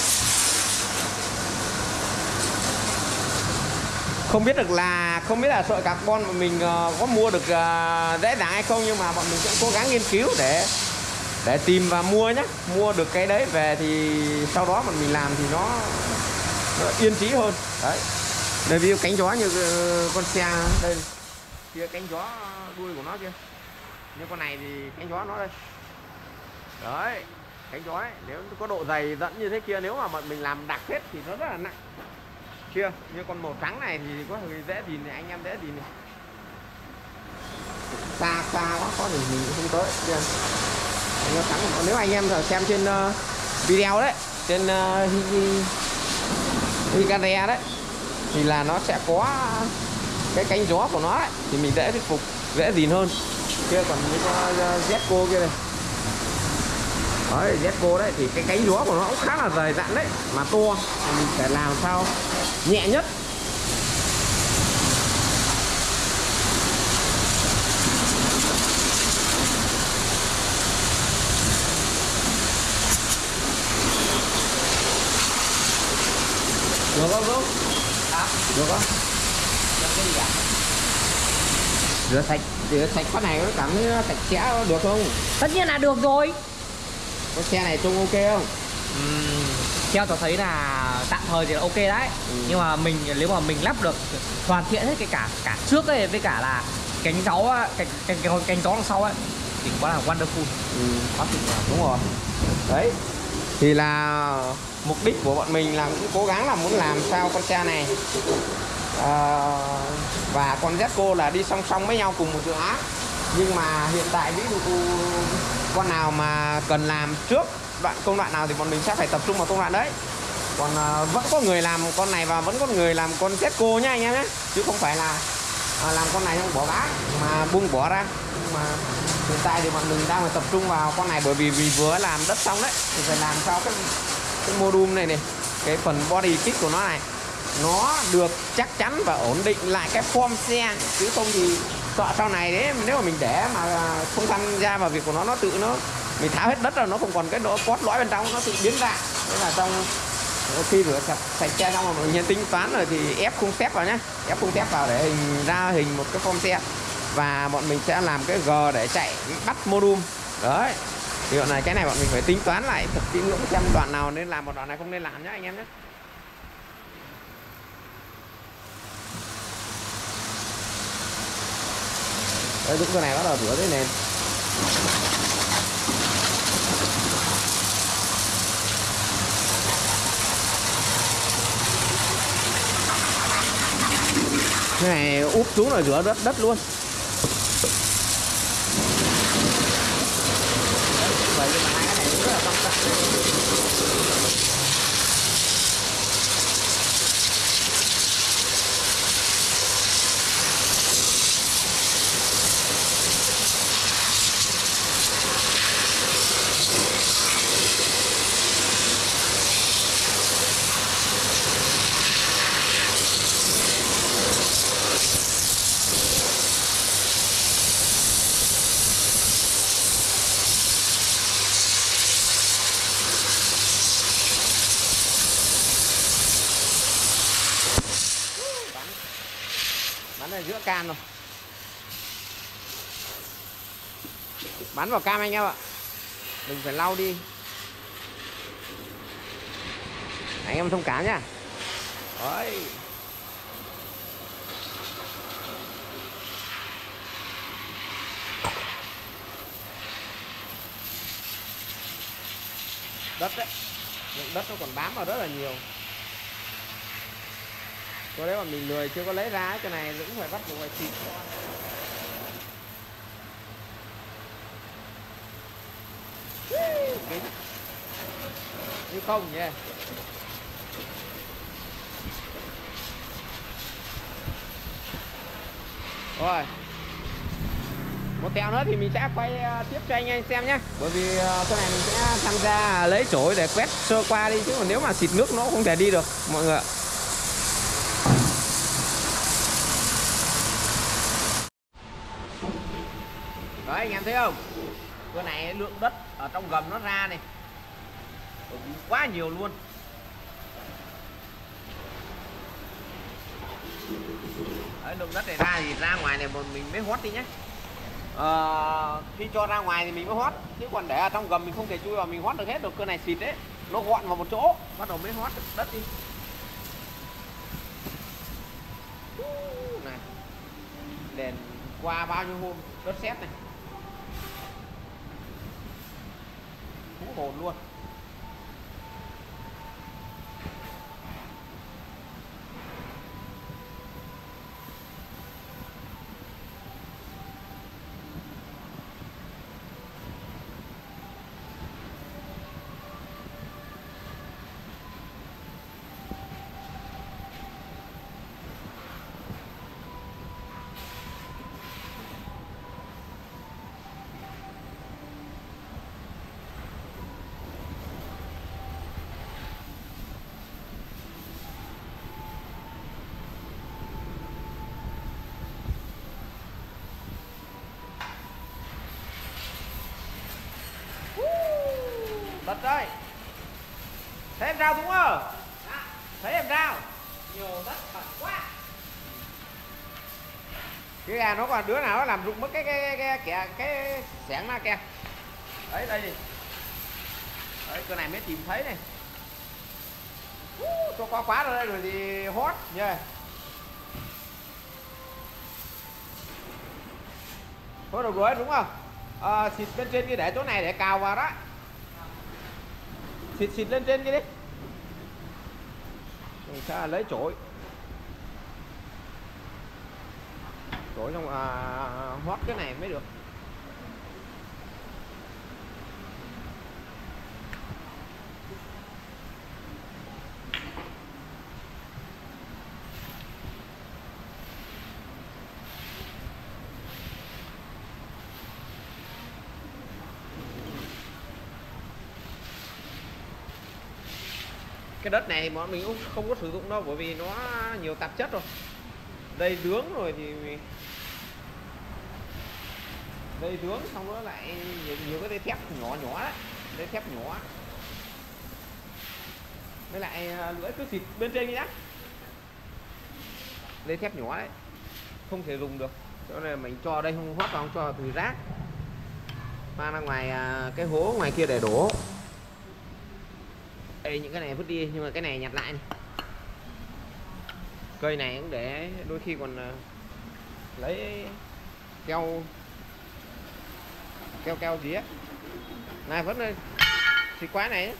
Không biết được là không biết là sợi carbon mà mình uh, có mua được uh, dễ dàng hay không, nhưng mà bọn mình sẽ cố gắng nghiên cứu để để tìm và mua nhé. Mua được cái đấy về thì sau đó mà mình làm thì nó, nó yên trí hơn đấy. Đây ví dụ cánh gió như uh, con xe đây kia, cánh gió đuôi của nó kia, như con này thì cánh gió nó đây đấy. Cánh gió ấy, nếu có độ dày dẫn như thế kia, nếu mà bọn mình làm đặc hết thì nó rất là nặng. Chưa, như con màu trắng này thì có người dễ nhìn này, anh em dễ nhìn này. Xa xa quá có thì mình cũng không tới. Chưa. Trắng, nếu anh em xem trên uh, video đấy, trên uh, Hikare đấy, thì là nó sẽ có cái cánh gió của nó đấy, thì mình dễ thuyết phục, dễ nhìn hơn. Kia còn như con uh, Zco kia này. Đấy, Zco đấy thì cái cánh gió của nó cũng khá là dày dặn đấy, mà to, thì mình phải làm sao nhẹ nhất. Được không không? À, được không? Rửa sạch, rửa sạch con này nó cảm thấy nó sạch sẽ được không? Tất nhiên là được rồi. Con xe này trông ok không? Uhm, theo tôi thấy là tạm thời thì là ok đấy. Ừ. Nhưng mà mình nếu mà mình lắp được hoàn thiện hết cái cả cả trước ấy, với cả là cánh sáu á, cánh cánh cánh, cánh gió đằng sau ấy đỉnh quá là wonderful. Ừ. Quá tuyệt vời. Đúng rồi. Đấy thì là mục đích của bọn mình là cũng cố gắng là muốn làm sao con xe này à, và con Zco là đi song song với nhau cùng một dự án. Nhưng mà hiện tại ví dụ con nào mà cần làm trước đoạn công đoạn nào thì bọn mình sẽ phải tập trung vào công đoạn đấy. Còn à, vẫn có người làm con này và vẫn có người làm con Zco nhá anh em nhé, chứ không phải là à, làm con này không bỏ bá mà buông bỏ ra. Nhưng mà hiện tại thì bọn mình đang phải tập trung vào con này, bởi vì vì vừa làm đất xong đấy thì phải làm sao cái cái module này này, cái phần body kit của nó này nó được chắc chắn và ổn định lại cái form xe, chứ không thì sợ sau này đấy nếu mà mình để mà không tham gia vào việc của nó nó tự nó mình tháo hết đất rồi nó không còn cái độ cốt lõi bên trong, nó tự biến ra. Thế là trong khi rửa sạch sạch xe xong rồi mình tính toán rồi thì ép khung thép vào nhé, ép khung thép vào để hình ra hình một cái form xe, và bọn mình sẽ làm cái G để chạy bắt module đấy. Thì đoạn này cái này bọn mình phải tính toán lại thật kỹ lưỡng xem đoạn nào nên làm, một đoạn này không nên làm nhé anh em nhé. Đấy, đúng cái này bắt đầu rửa tới nền. Cái này úp xuống rồi rửa đất đất luôn. Vậy nhưng mà hai cái này rất là quan trọng. Bắn ở giữa cam rồi, bắn vào cam anh em ạ, mình phải lau đi, anh em thông cảm nhá. Đấy. Đất đấy, lượng đất nó còn bám vào rất là nhiều. Có đấy mà mình lười chưa có lấy ra cái này cũng phải bắt buộc phải xịt. Như không nhỉ. Rồi một tẹo nữa thì mình sẽ quay tiếp cho anh em xem nhé, bởi vì cái này mình sẽ tham gia lấy chổi để quét sơ qua đi, chứ còn nếu mà xịt nước nó cũng không thể đi được mọi người ạ. Đấy anh em thấy không, cái này lượng đất ở trong gầm nó ra này quá nhiều luôn. Đấy, lượng đất này ra thì ra ngoài này mình mới hót đi nhé. Ờ, khi cho ra ngoài thì mình mới hót, chứ còn để ở trong gầm mình không thể chui vào mình hót được hết được. Cơ này xịt đấy, nó gọn vào một chỗ bắt đầu mới hót được đất đi. Này, đèn qua bao nhiêu hôm đất sét này hú hồn luôn. Đất đây, thấy em rau đúng không? À, thấy em rau nhiều đất bẩn quá. Cái gà nó còn đứa nào nó làm rụng mất cái cái cái cái cái xẻng ra kìa. Đấy đây gì? Đấy cái này mới tìm thấy này. Uh, cho quá quá rồi đây rồi thì hot nha. Thôi được rồi đúng không? À, xịt bên trên kia để chỗ này để cào vào đó. Xịt xịt lên trên kia đi. Mình sẽ lấy chổi. Chổi xong à, hót cái này mới được. Cái đất này bọn mình cũng không có sử dụng đâu bởi vì nó nhiều tạp chất rồi. Đây dướng rồi thì đây dướng xong đó lại nhiều, nhiều cái dây thép nhỏ nhỏ đấy, dây thép nhỏ. Với lại lưỡi cứ xịt bên trên đi nhá. Dây thép nhỏ đấy, không thể dùng được. Cho nên mình cho đây không hót vào, không cho tùy rác. Mang ra ngoài cái hố ngoài kia để đổ. Đây những cái này vứt đi nhưng mà cái này nhặt lại này. Cây này cũng để đôi khi còn lấy keo keo keo gì á này vẫn đây xịt quái này.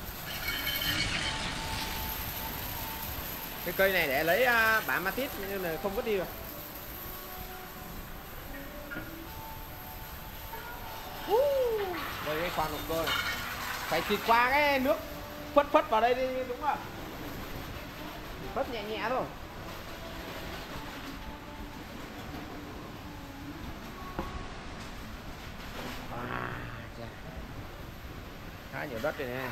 Cái cây này để lấy bã matit nên là không vứt đi rồi. Đây cái khoan động cơ này phải xịt qua cái nước phất phất vào đây đi đúng không? Phất nhẹ nhẹ thôi. À, khá nhiều đất đây nè.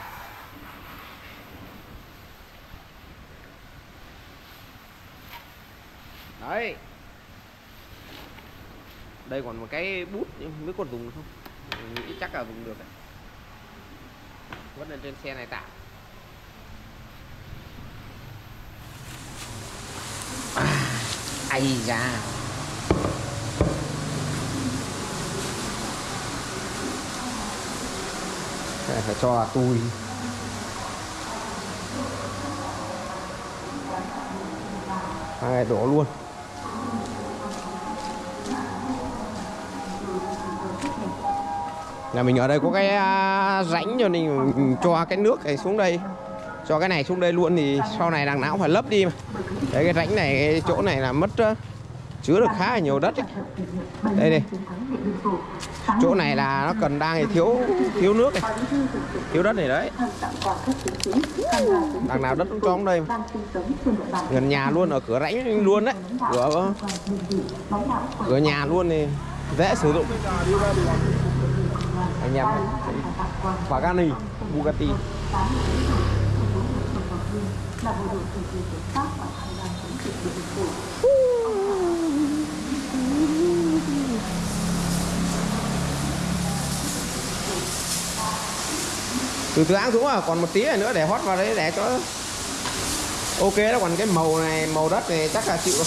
Đấy. Đây còn một cái bút nhưng không biết còn dùng không? Mình nghĩ chắc là dùng được đấy. Vứt lên trên xe này tạm. À, ai da. Phải cho là tui. Hai đổ luôn. Nhà mình ở đây có cái rãnh cho nên mình cho cái nước này xuống đây, cho cái này xuống đây luôn thì sau này đằng nào cũng phải lấp đi mà. Đấy, cái rãnh này, cái chỗ này là mất chứa được khá là nhiều đất ấy. Đây đây, chỗ này là nó cần đang thì thiếu thiếu nước này, thiếu đất này đấy. Đằng nào đất cũng cho xuống đây mà. Gần nhà luôn, ở cửa rãnh luôn đấy, cửa cửa nhà luôn thì dễ sử dụng. Anh em Pagani, Bugatti. Từ từ áng xuống à, còn một tí nữa để hót vào đấy để cho ok đó. Còn cái màu này, màu đất này chắc là chịu rồi.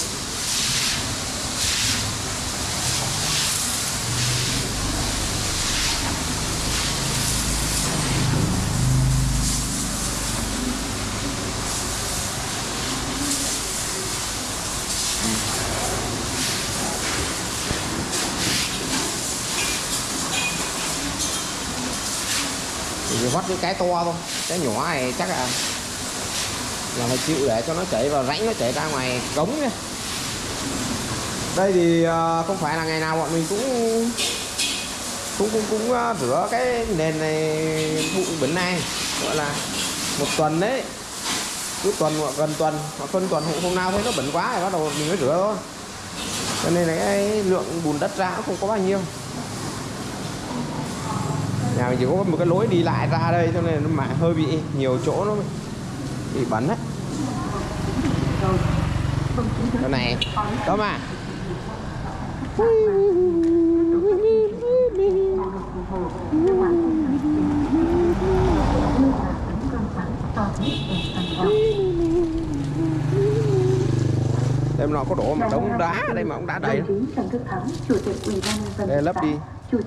Thì hót những cái to thôi, cái nhỏ này chắc là là phải chịu để cho nó chảy vào rãnh, nó chảy ra ngoài cống nhé. Đây thì không phải là ngày nào bọn mình cũng cũng cũng, cũng rửa cái nền này bụi bẩn này, gọi là một tuần đấy, cứ tuần hoặc gần tuần hoặc phân tuần, hôm nào thấy nó bẩn quá thì bắt đầu mình mới rửa thôi. Cho nên là cái lượng bùn đất ra nó không có bao nhiêu. Nhà mình chỉ có một cái lối đi lại ra đây cho nên nó mà hơi bị nhiều chỗ nó bị bẩn đấy. Cái này đó mà. Đây nó có đổ một đống đá ở đây mà ông đá đầy. Đây lấp đi.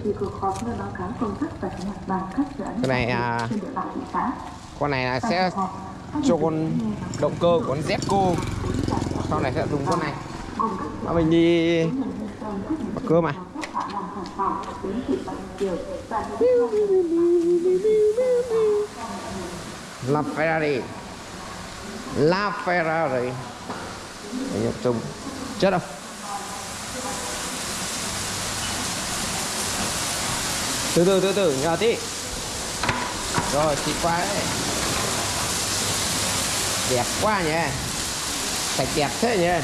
Cái này à, con này là sẽ cho con động cơ của con Zeko, sau này sẽ dùng con này mà mình đi bắt cơm mà. La Ferrari, La Ferrari. Để nhập chung chết không? Từ từ từ từ nhờ tí. Rồi xịt qua đấy. Đẹp quá nhỉ. Sạch đẹp thế nhỉ.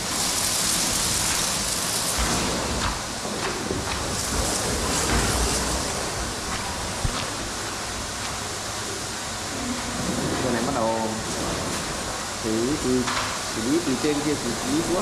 Cái này bắt đầu xử lý từ xử lý từ trên kia xử lý xuống.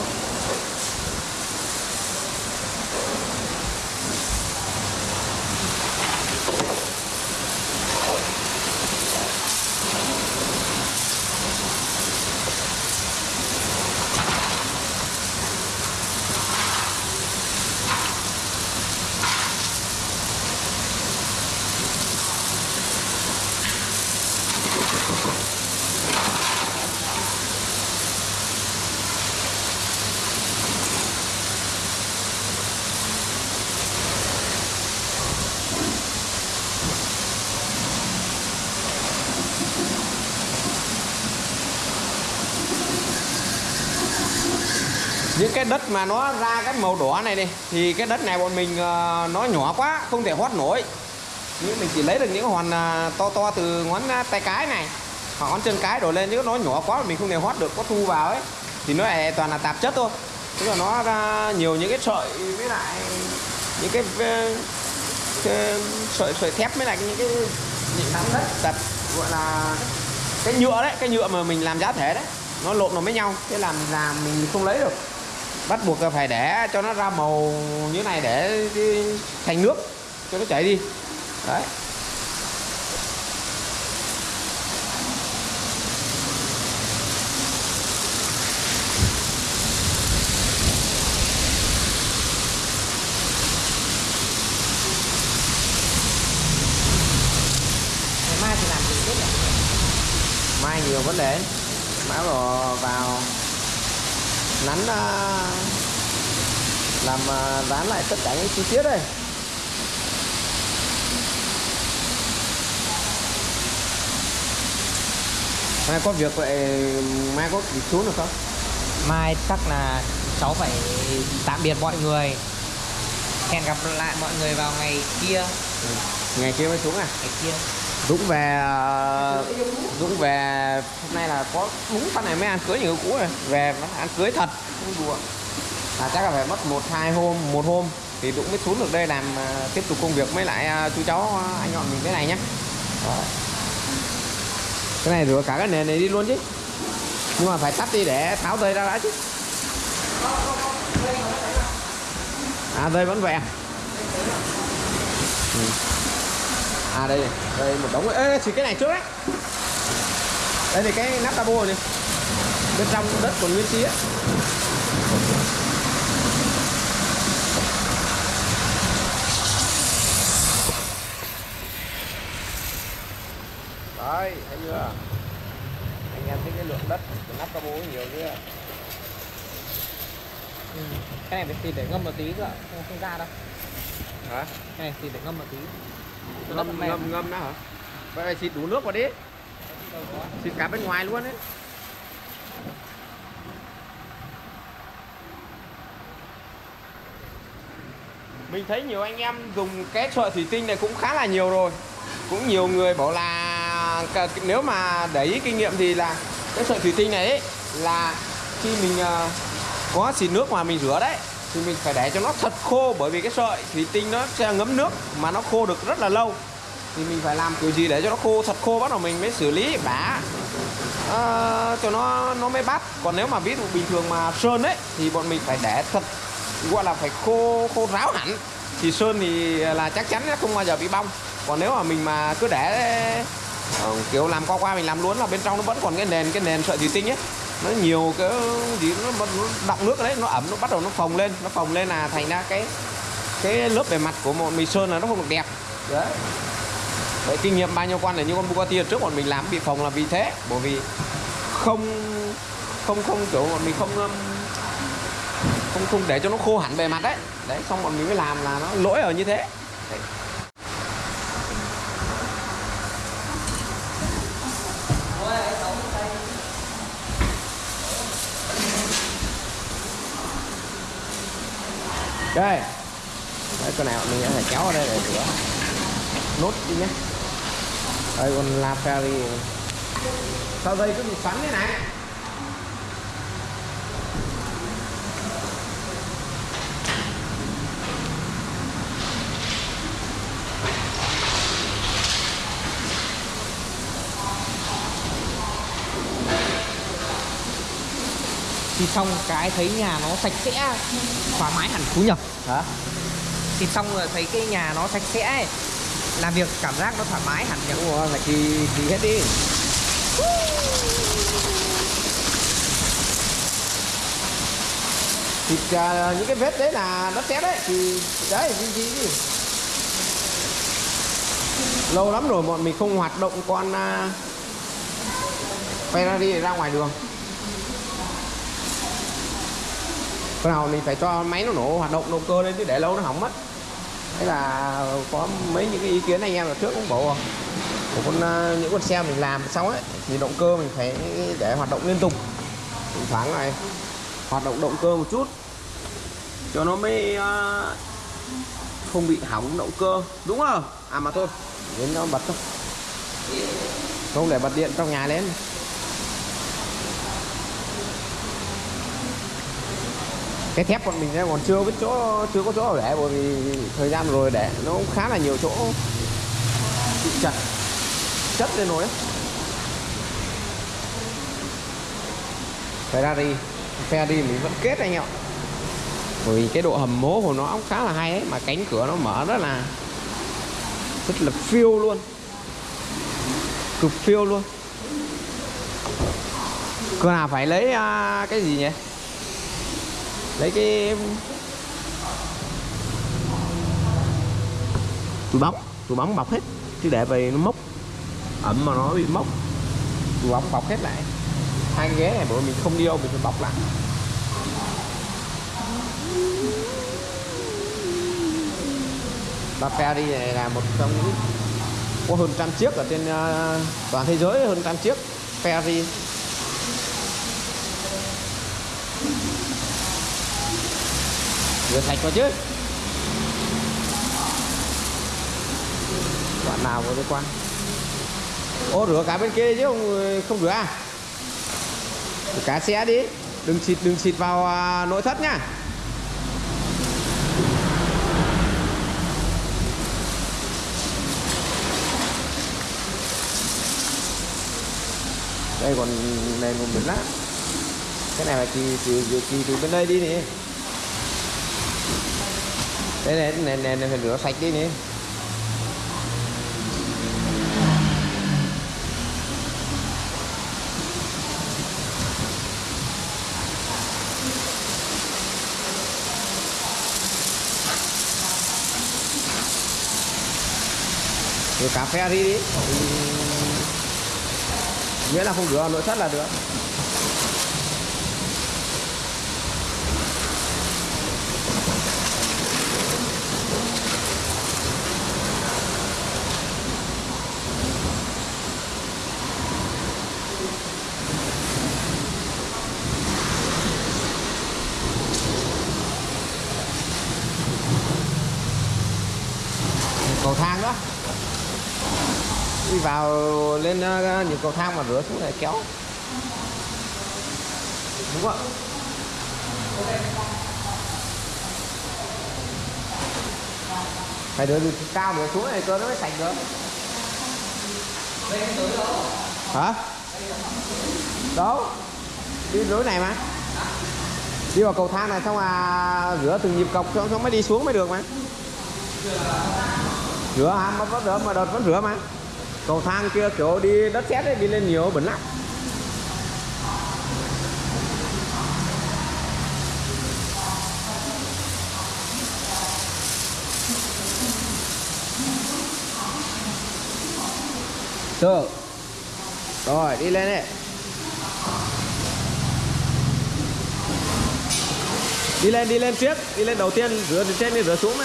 Những cái đất mà nó ra cái màu đỏ này đi thì cái đất này bọn mình uh, nó nhỏ quá không thể hót nổi, nhưng mình chỉ lấy được những hòn uh, to to từ ngón tay cái này hoặc ngón chân cái đổ lên, chứ nó nhỏ quá mình không thể hót được, có thu vào ấy thì nó lại toàn là tạp chất thôi, tức là nó ra nhiều những cái sợi với lại những cái, cái sợi sợi thép với lại những cái những tạp chất tập gọi là cái nhựa đấy, cái nhựa mà mình làm giá thể đấy, nó lộn vào với nhau, thế làm làm mình không lấy được, bắt buộc là phải để cho nó ra màu như này để thành nước cho nó chảy đi đấy. Mai thì làm gì tiếp nhỉ? Mai nhiều vấn đề, mai vào vào nắn uh, làm uh, dán lại tất cả những chi tiết đây. Mai có việc vậy, mai có đi xuống được không? Mai chắc là cháu phải tạm biệt mọi người, hẹn gặp lại mọi người vào ngày kia. Ừ. Ngày kia mới xuống à? Ngày kia Dũng về Dũng về hôm nay là có đúng phần này mới ăn cưới nhiều cũ rồi, về nó ăn cưới thật không đùa, à, chắc là phải mất một hai hôm một hôm thì Dũng mới xuống được đây làm uh, tiếp tục công việc với lại uh, chú cháu uh, anh họ mình cái này nhé. Cái này rửa cả cái nền này đi luôn chứ, nhưng mà phải tắt đi để tháo dây ra đã chứ. À dây vẫn vẹn. Ừ. À đây, đây một đống. Ê, chỉ cái này trước đấy. Đây thì cái nắp cabo này. Bên trong đất còn nguyên xí á. Đấy, thấy chưa? Anh em thấy cái lượng đất của nắp cabo nhiều chưa? ừ. Cái này phải xịt để ngâm một tí cơ, không, không ra đâu. Hả? Cái này xịt để ngâm một tí. Ngâm ngâm ngâm đó hả? Vậy phải xịt đủ nước vào đi. Xịt cả bên ngoài luôn đấy. Mình thấy nhiều anh em dùng cái sợi thủy tinh này cũng khá là nhiều rồi. Cũng nhiều người bảo là nếu mà để ý kinh nghiệm thì là cái sợi thủy tinh này ấy, là khi mình có xịt nước mà mình rửa đấy thì mình phải để cho nó thật khô, bởi vì cái sợi thủy tinh nó sẽ ngấm nước mà nó khô được rất là lâu, thì mình phải làm kiểu gì để cho nó khô thật khô, bắt đầu mình mới xử lý bã uh, cho nó nó mới bắt. Còn nếu mà ví dụ bình thường mà sơn ấy thì bọn mình phải để thật, gọi là phải khô khô ráo hẳn thì sơn thì là chắc chắn nó không bao giờ bị bong. Còn nếu mà mình mà cứ để uh, kiểu làm qua qua mình làm luôn là bên trong nó vẫn còn cái nền cái nền sợi thủy tinh ấy, nó nhiều cái gì nó, nó đọng nước ở đấy, nó ẩm, nó bắt đầu nó phồng lên, nó phồng lên là thành ra cái cái lớp bề mặt của một mình sơn là nó không được đẹp đấy. Vậy kinh nghiệm bao nhiêu con này như con Bugatti trước bọn mình làm bị phồng là vì thế, bởi vì không không không kiểu bọn mình không không không để cho nó khô hẳn bề mặt đấy. Đấy xong bọn mình mới làm là nó lỗi ở như thế. Đấy. Đây. Đấy, con này mình sẽ phải kéo ở đây để rửa nốt đi nhé. Đây con La Ferrari. Sao dây cứ bị xoắn thế này? Thì xong cái thấy nhà nó sạch sẽ, thoải mái hẳn Phú nhỉ? Hả? Thì xong rồi thấy cái nhà nó sạch sẽ ấy, làm việc cảm giác nó thoải mái hẳn nhỉ? Đúng rồi, phải kỳ kỳ hết đi. Thì uh, những cái vết đấy là đất sét đấy thì đấy gì gì gì. Lâu lắm rồi bọn mình không hoạt động con uh, Ferrari ra ngoài đường. Cái nào mình phải cho máy nó nổ hoạt động động cơ lên chứ để lâu nó hỏng mất. Thế là có mấy những cái ý kiến anh em ở trước cũng bảo của con những con xe mình làm xong ấy thì động cơ mình phải để hoạt động liên tục, thỉnh thoảng này hoạt động động cơ một chút cho nó mới uh, không bị hỏng động cơ, đúng không? À mà thôi đến nó bật thôi, không để bật điện trong nhà lên. Cái thép bọn mình còn chưa biết chỗ, chưa có chỗ để, bởi vì thời gian rồi để nó cũng khá là nhiều chỗ bị chật chất lên rồi ấy. Ferrari Ferrari mình vẫn kết anh em ạ, bởi vì cái độ hầm hố của nó cũng khá là hay ấy, mà cánh cửa nó mở rất là rất là phiêu luôn, cực phiêu luôn. Cơ nào phải lấy uh, cái gì nhỉ, lấy cái túi bóng, túi bóng bọc hết chứ để về nó mốc ẩm mà nó bị mốc, túi bóng bọc hết lại. Hai cái ghế này bởi mình không đi đâu mình phải bọc lại. La Ferrari này là một trong những có hơn trăm chiếc ở trên uh, toàn thế giới, hơn trăm chiếc Ferrari. Rửa sạch vào chứ. Đoạn nào có liên quan. Ô rửa cả bên kia đi chứ không, không rửa à? Rửa cả xe đi. Đừng xịt đừng xịt vào uh, nội thất nhá. Đây còn nền còn bẩn lắm. Cái này là kỳ kỳ kỳ từ bên đây đi nè. Đây này, nền nền này phải rửa sạch đi nè. Rửa cà phê đi đi. Nghĩa là không rửa nội thất là được. Cầu thang đó, đi vào lên uh, những cầu thang mà rửa xuống này kéo, đúng không? Phải đưa từ cao được xuống này cơ nó mới sạch được. Hả? Đâu? Đi lối này mà. Đi vào cầu thang này xong à rửa từng nhịp cọc xong, xong mới đi xuống mới được mà. Rửa hả? Mà vẫn rửa mà đợt vẫn rửa mà. Cầu thang kia kiểu đi đất sét ấy, đi lên nhiều bẩn lắm. Được. Rồi đi lên đi. Đi lên đi lên trước, đi lên đầu tiên rửa từ trên đi rửa xuống này.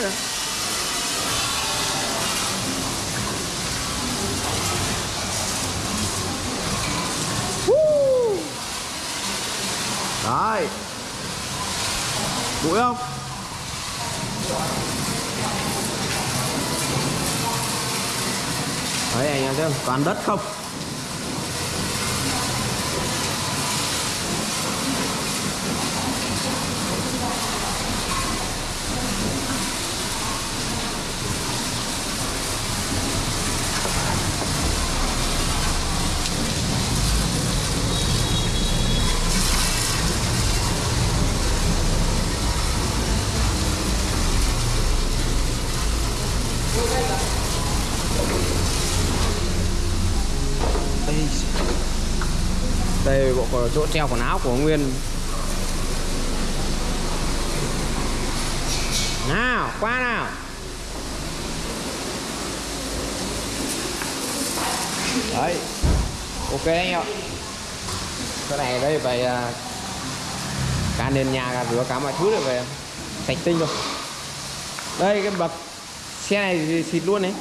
Rồi. Bụi không? Đấy anh em thấy không? Toàn đất không? Đây bộ chỗ treo quần áo của Nguyên. Nào qua nào. Đấy. Ok anh em ạ. Cái này đây phải uh, cả nền nhà rửa cả mọi thứ để về sạch tinh rồi. Đây cái bậc xe này thì xịt luôn đấy.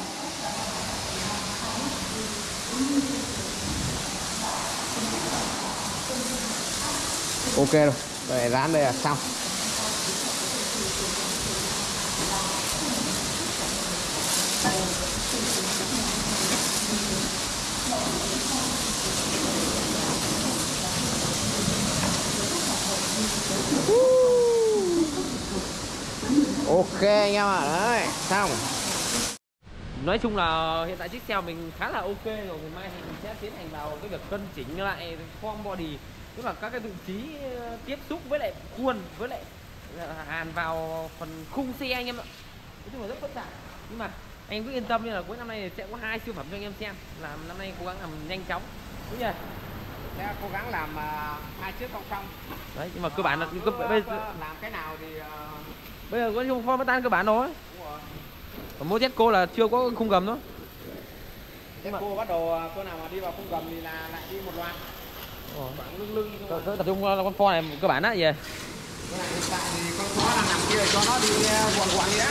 Ok rồi, đây dán đây là xong. Ok anh em ạ, đấy, xong. Nói chung là hiện tại chiếc xe mình khá là ok rồi, ngày mai thì mình sẽ tiến hành vào cái việc cân chỉnh lại form body, tức là các cái vị trí tiếp xúc với lại khuôn với lại hàn vào phần khung xe anh em ạ. Nói chung là rất phức tạp, nhưng mà anh cứ yên tâm như là cuối năm nay sẽ có hai siêu phẩm cho anh em xem, làm năm nay cố gắng làm nhanh chóng, đúng chưa? Sẽ cố gắng làm uh, hai chiếc song song. Đấy, nhưng mà cơ bản là cứ, cơ, uh, bây, làm cái nào thì uh... bây giờ có chung form tan cơ bản rồi. Còn mô cô là chưa có khung gầm nữa. Thế cô bắt đầu cô nào mà đi vào khung gầm thì là lại đi một loạt. Khoảng lưng lưng. Tập trung là con pho này cơ bản á gì. Hiện tại thì con chó đang nằm kia cho nó đi quằn quằn đi đã.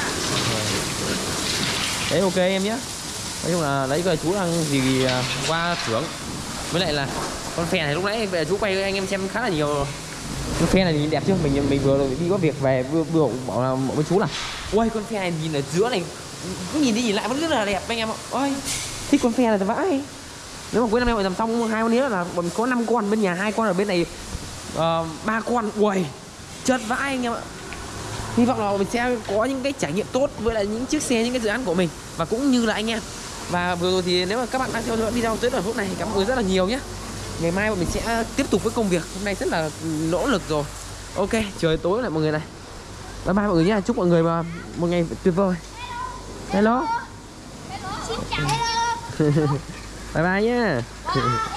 Đấy ok em nhé. Nói chung là đấy cái chú đang gì qua thưởng. Với lại là con phè này lúc nãy về chú quay cho anh em xem khá là nhiều. Con phe này nhìn đẹp chưa? Mình mình vừa đi có việc về vừa vừa bảo là với chú là ôi con phe này nhìn ở giữa này cứ nhìn đi nhìn lại vẫn rất là đẹp anh em ạ. Ôi thích con phe này thì vãi. Nếu mà cuối năm nay bọn làm xong hai con nữa là bọn có năm con, bên nhà hai con, ở bên này ba uh, con. Ui chất vãi anh em ạ. Hy vọng là mình sẽ có những cái trải nghiệm tốt với lại những chiếc xe, những cái dự án của mình và cũng như là anh em. Và vừa rồi thì nếu mà các bạn đang theo dõi video tới giờ phút này, cảm ơn rất là nhiều nhé. Ngày mai bọn mình sẽ tiếp tục với công việc, hôm nay rất là nỗ lực rồi. Ok, trời tối lại mọi người này. Bye bye mọi người nhé, chúc mọi người mà một ngày tuyệt vời. Hello. Hello. Xin chào hello. Bye bye nhé.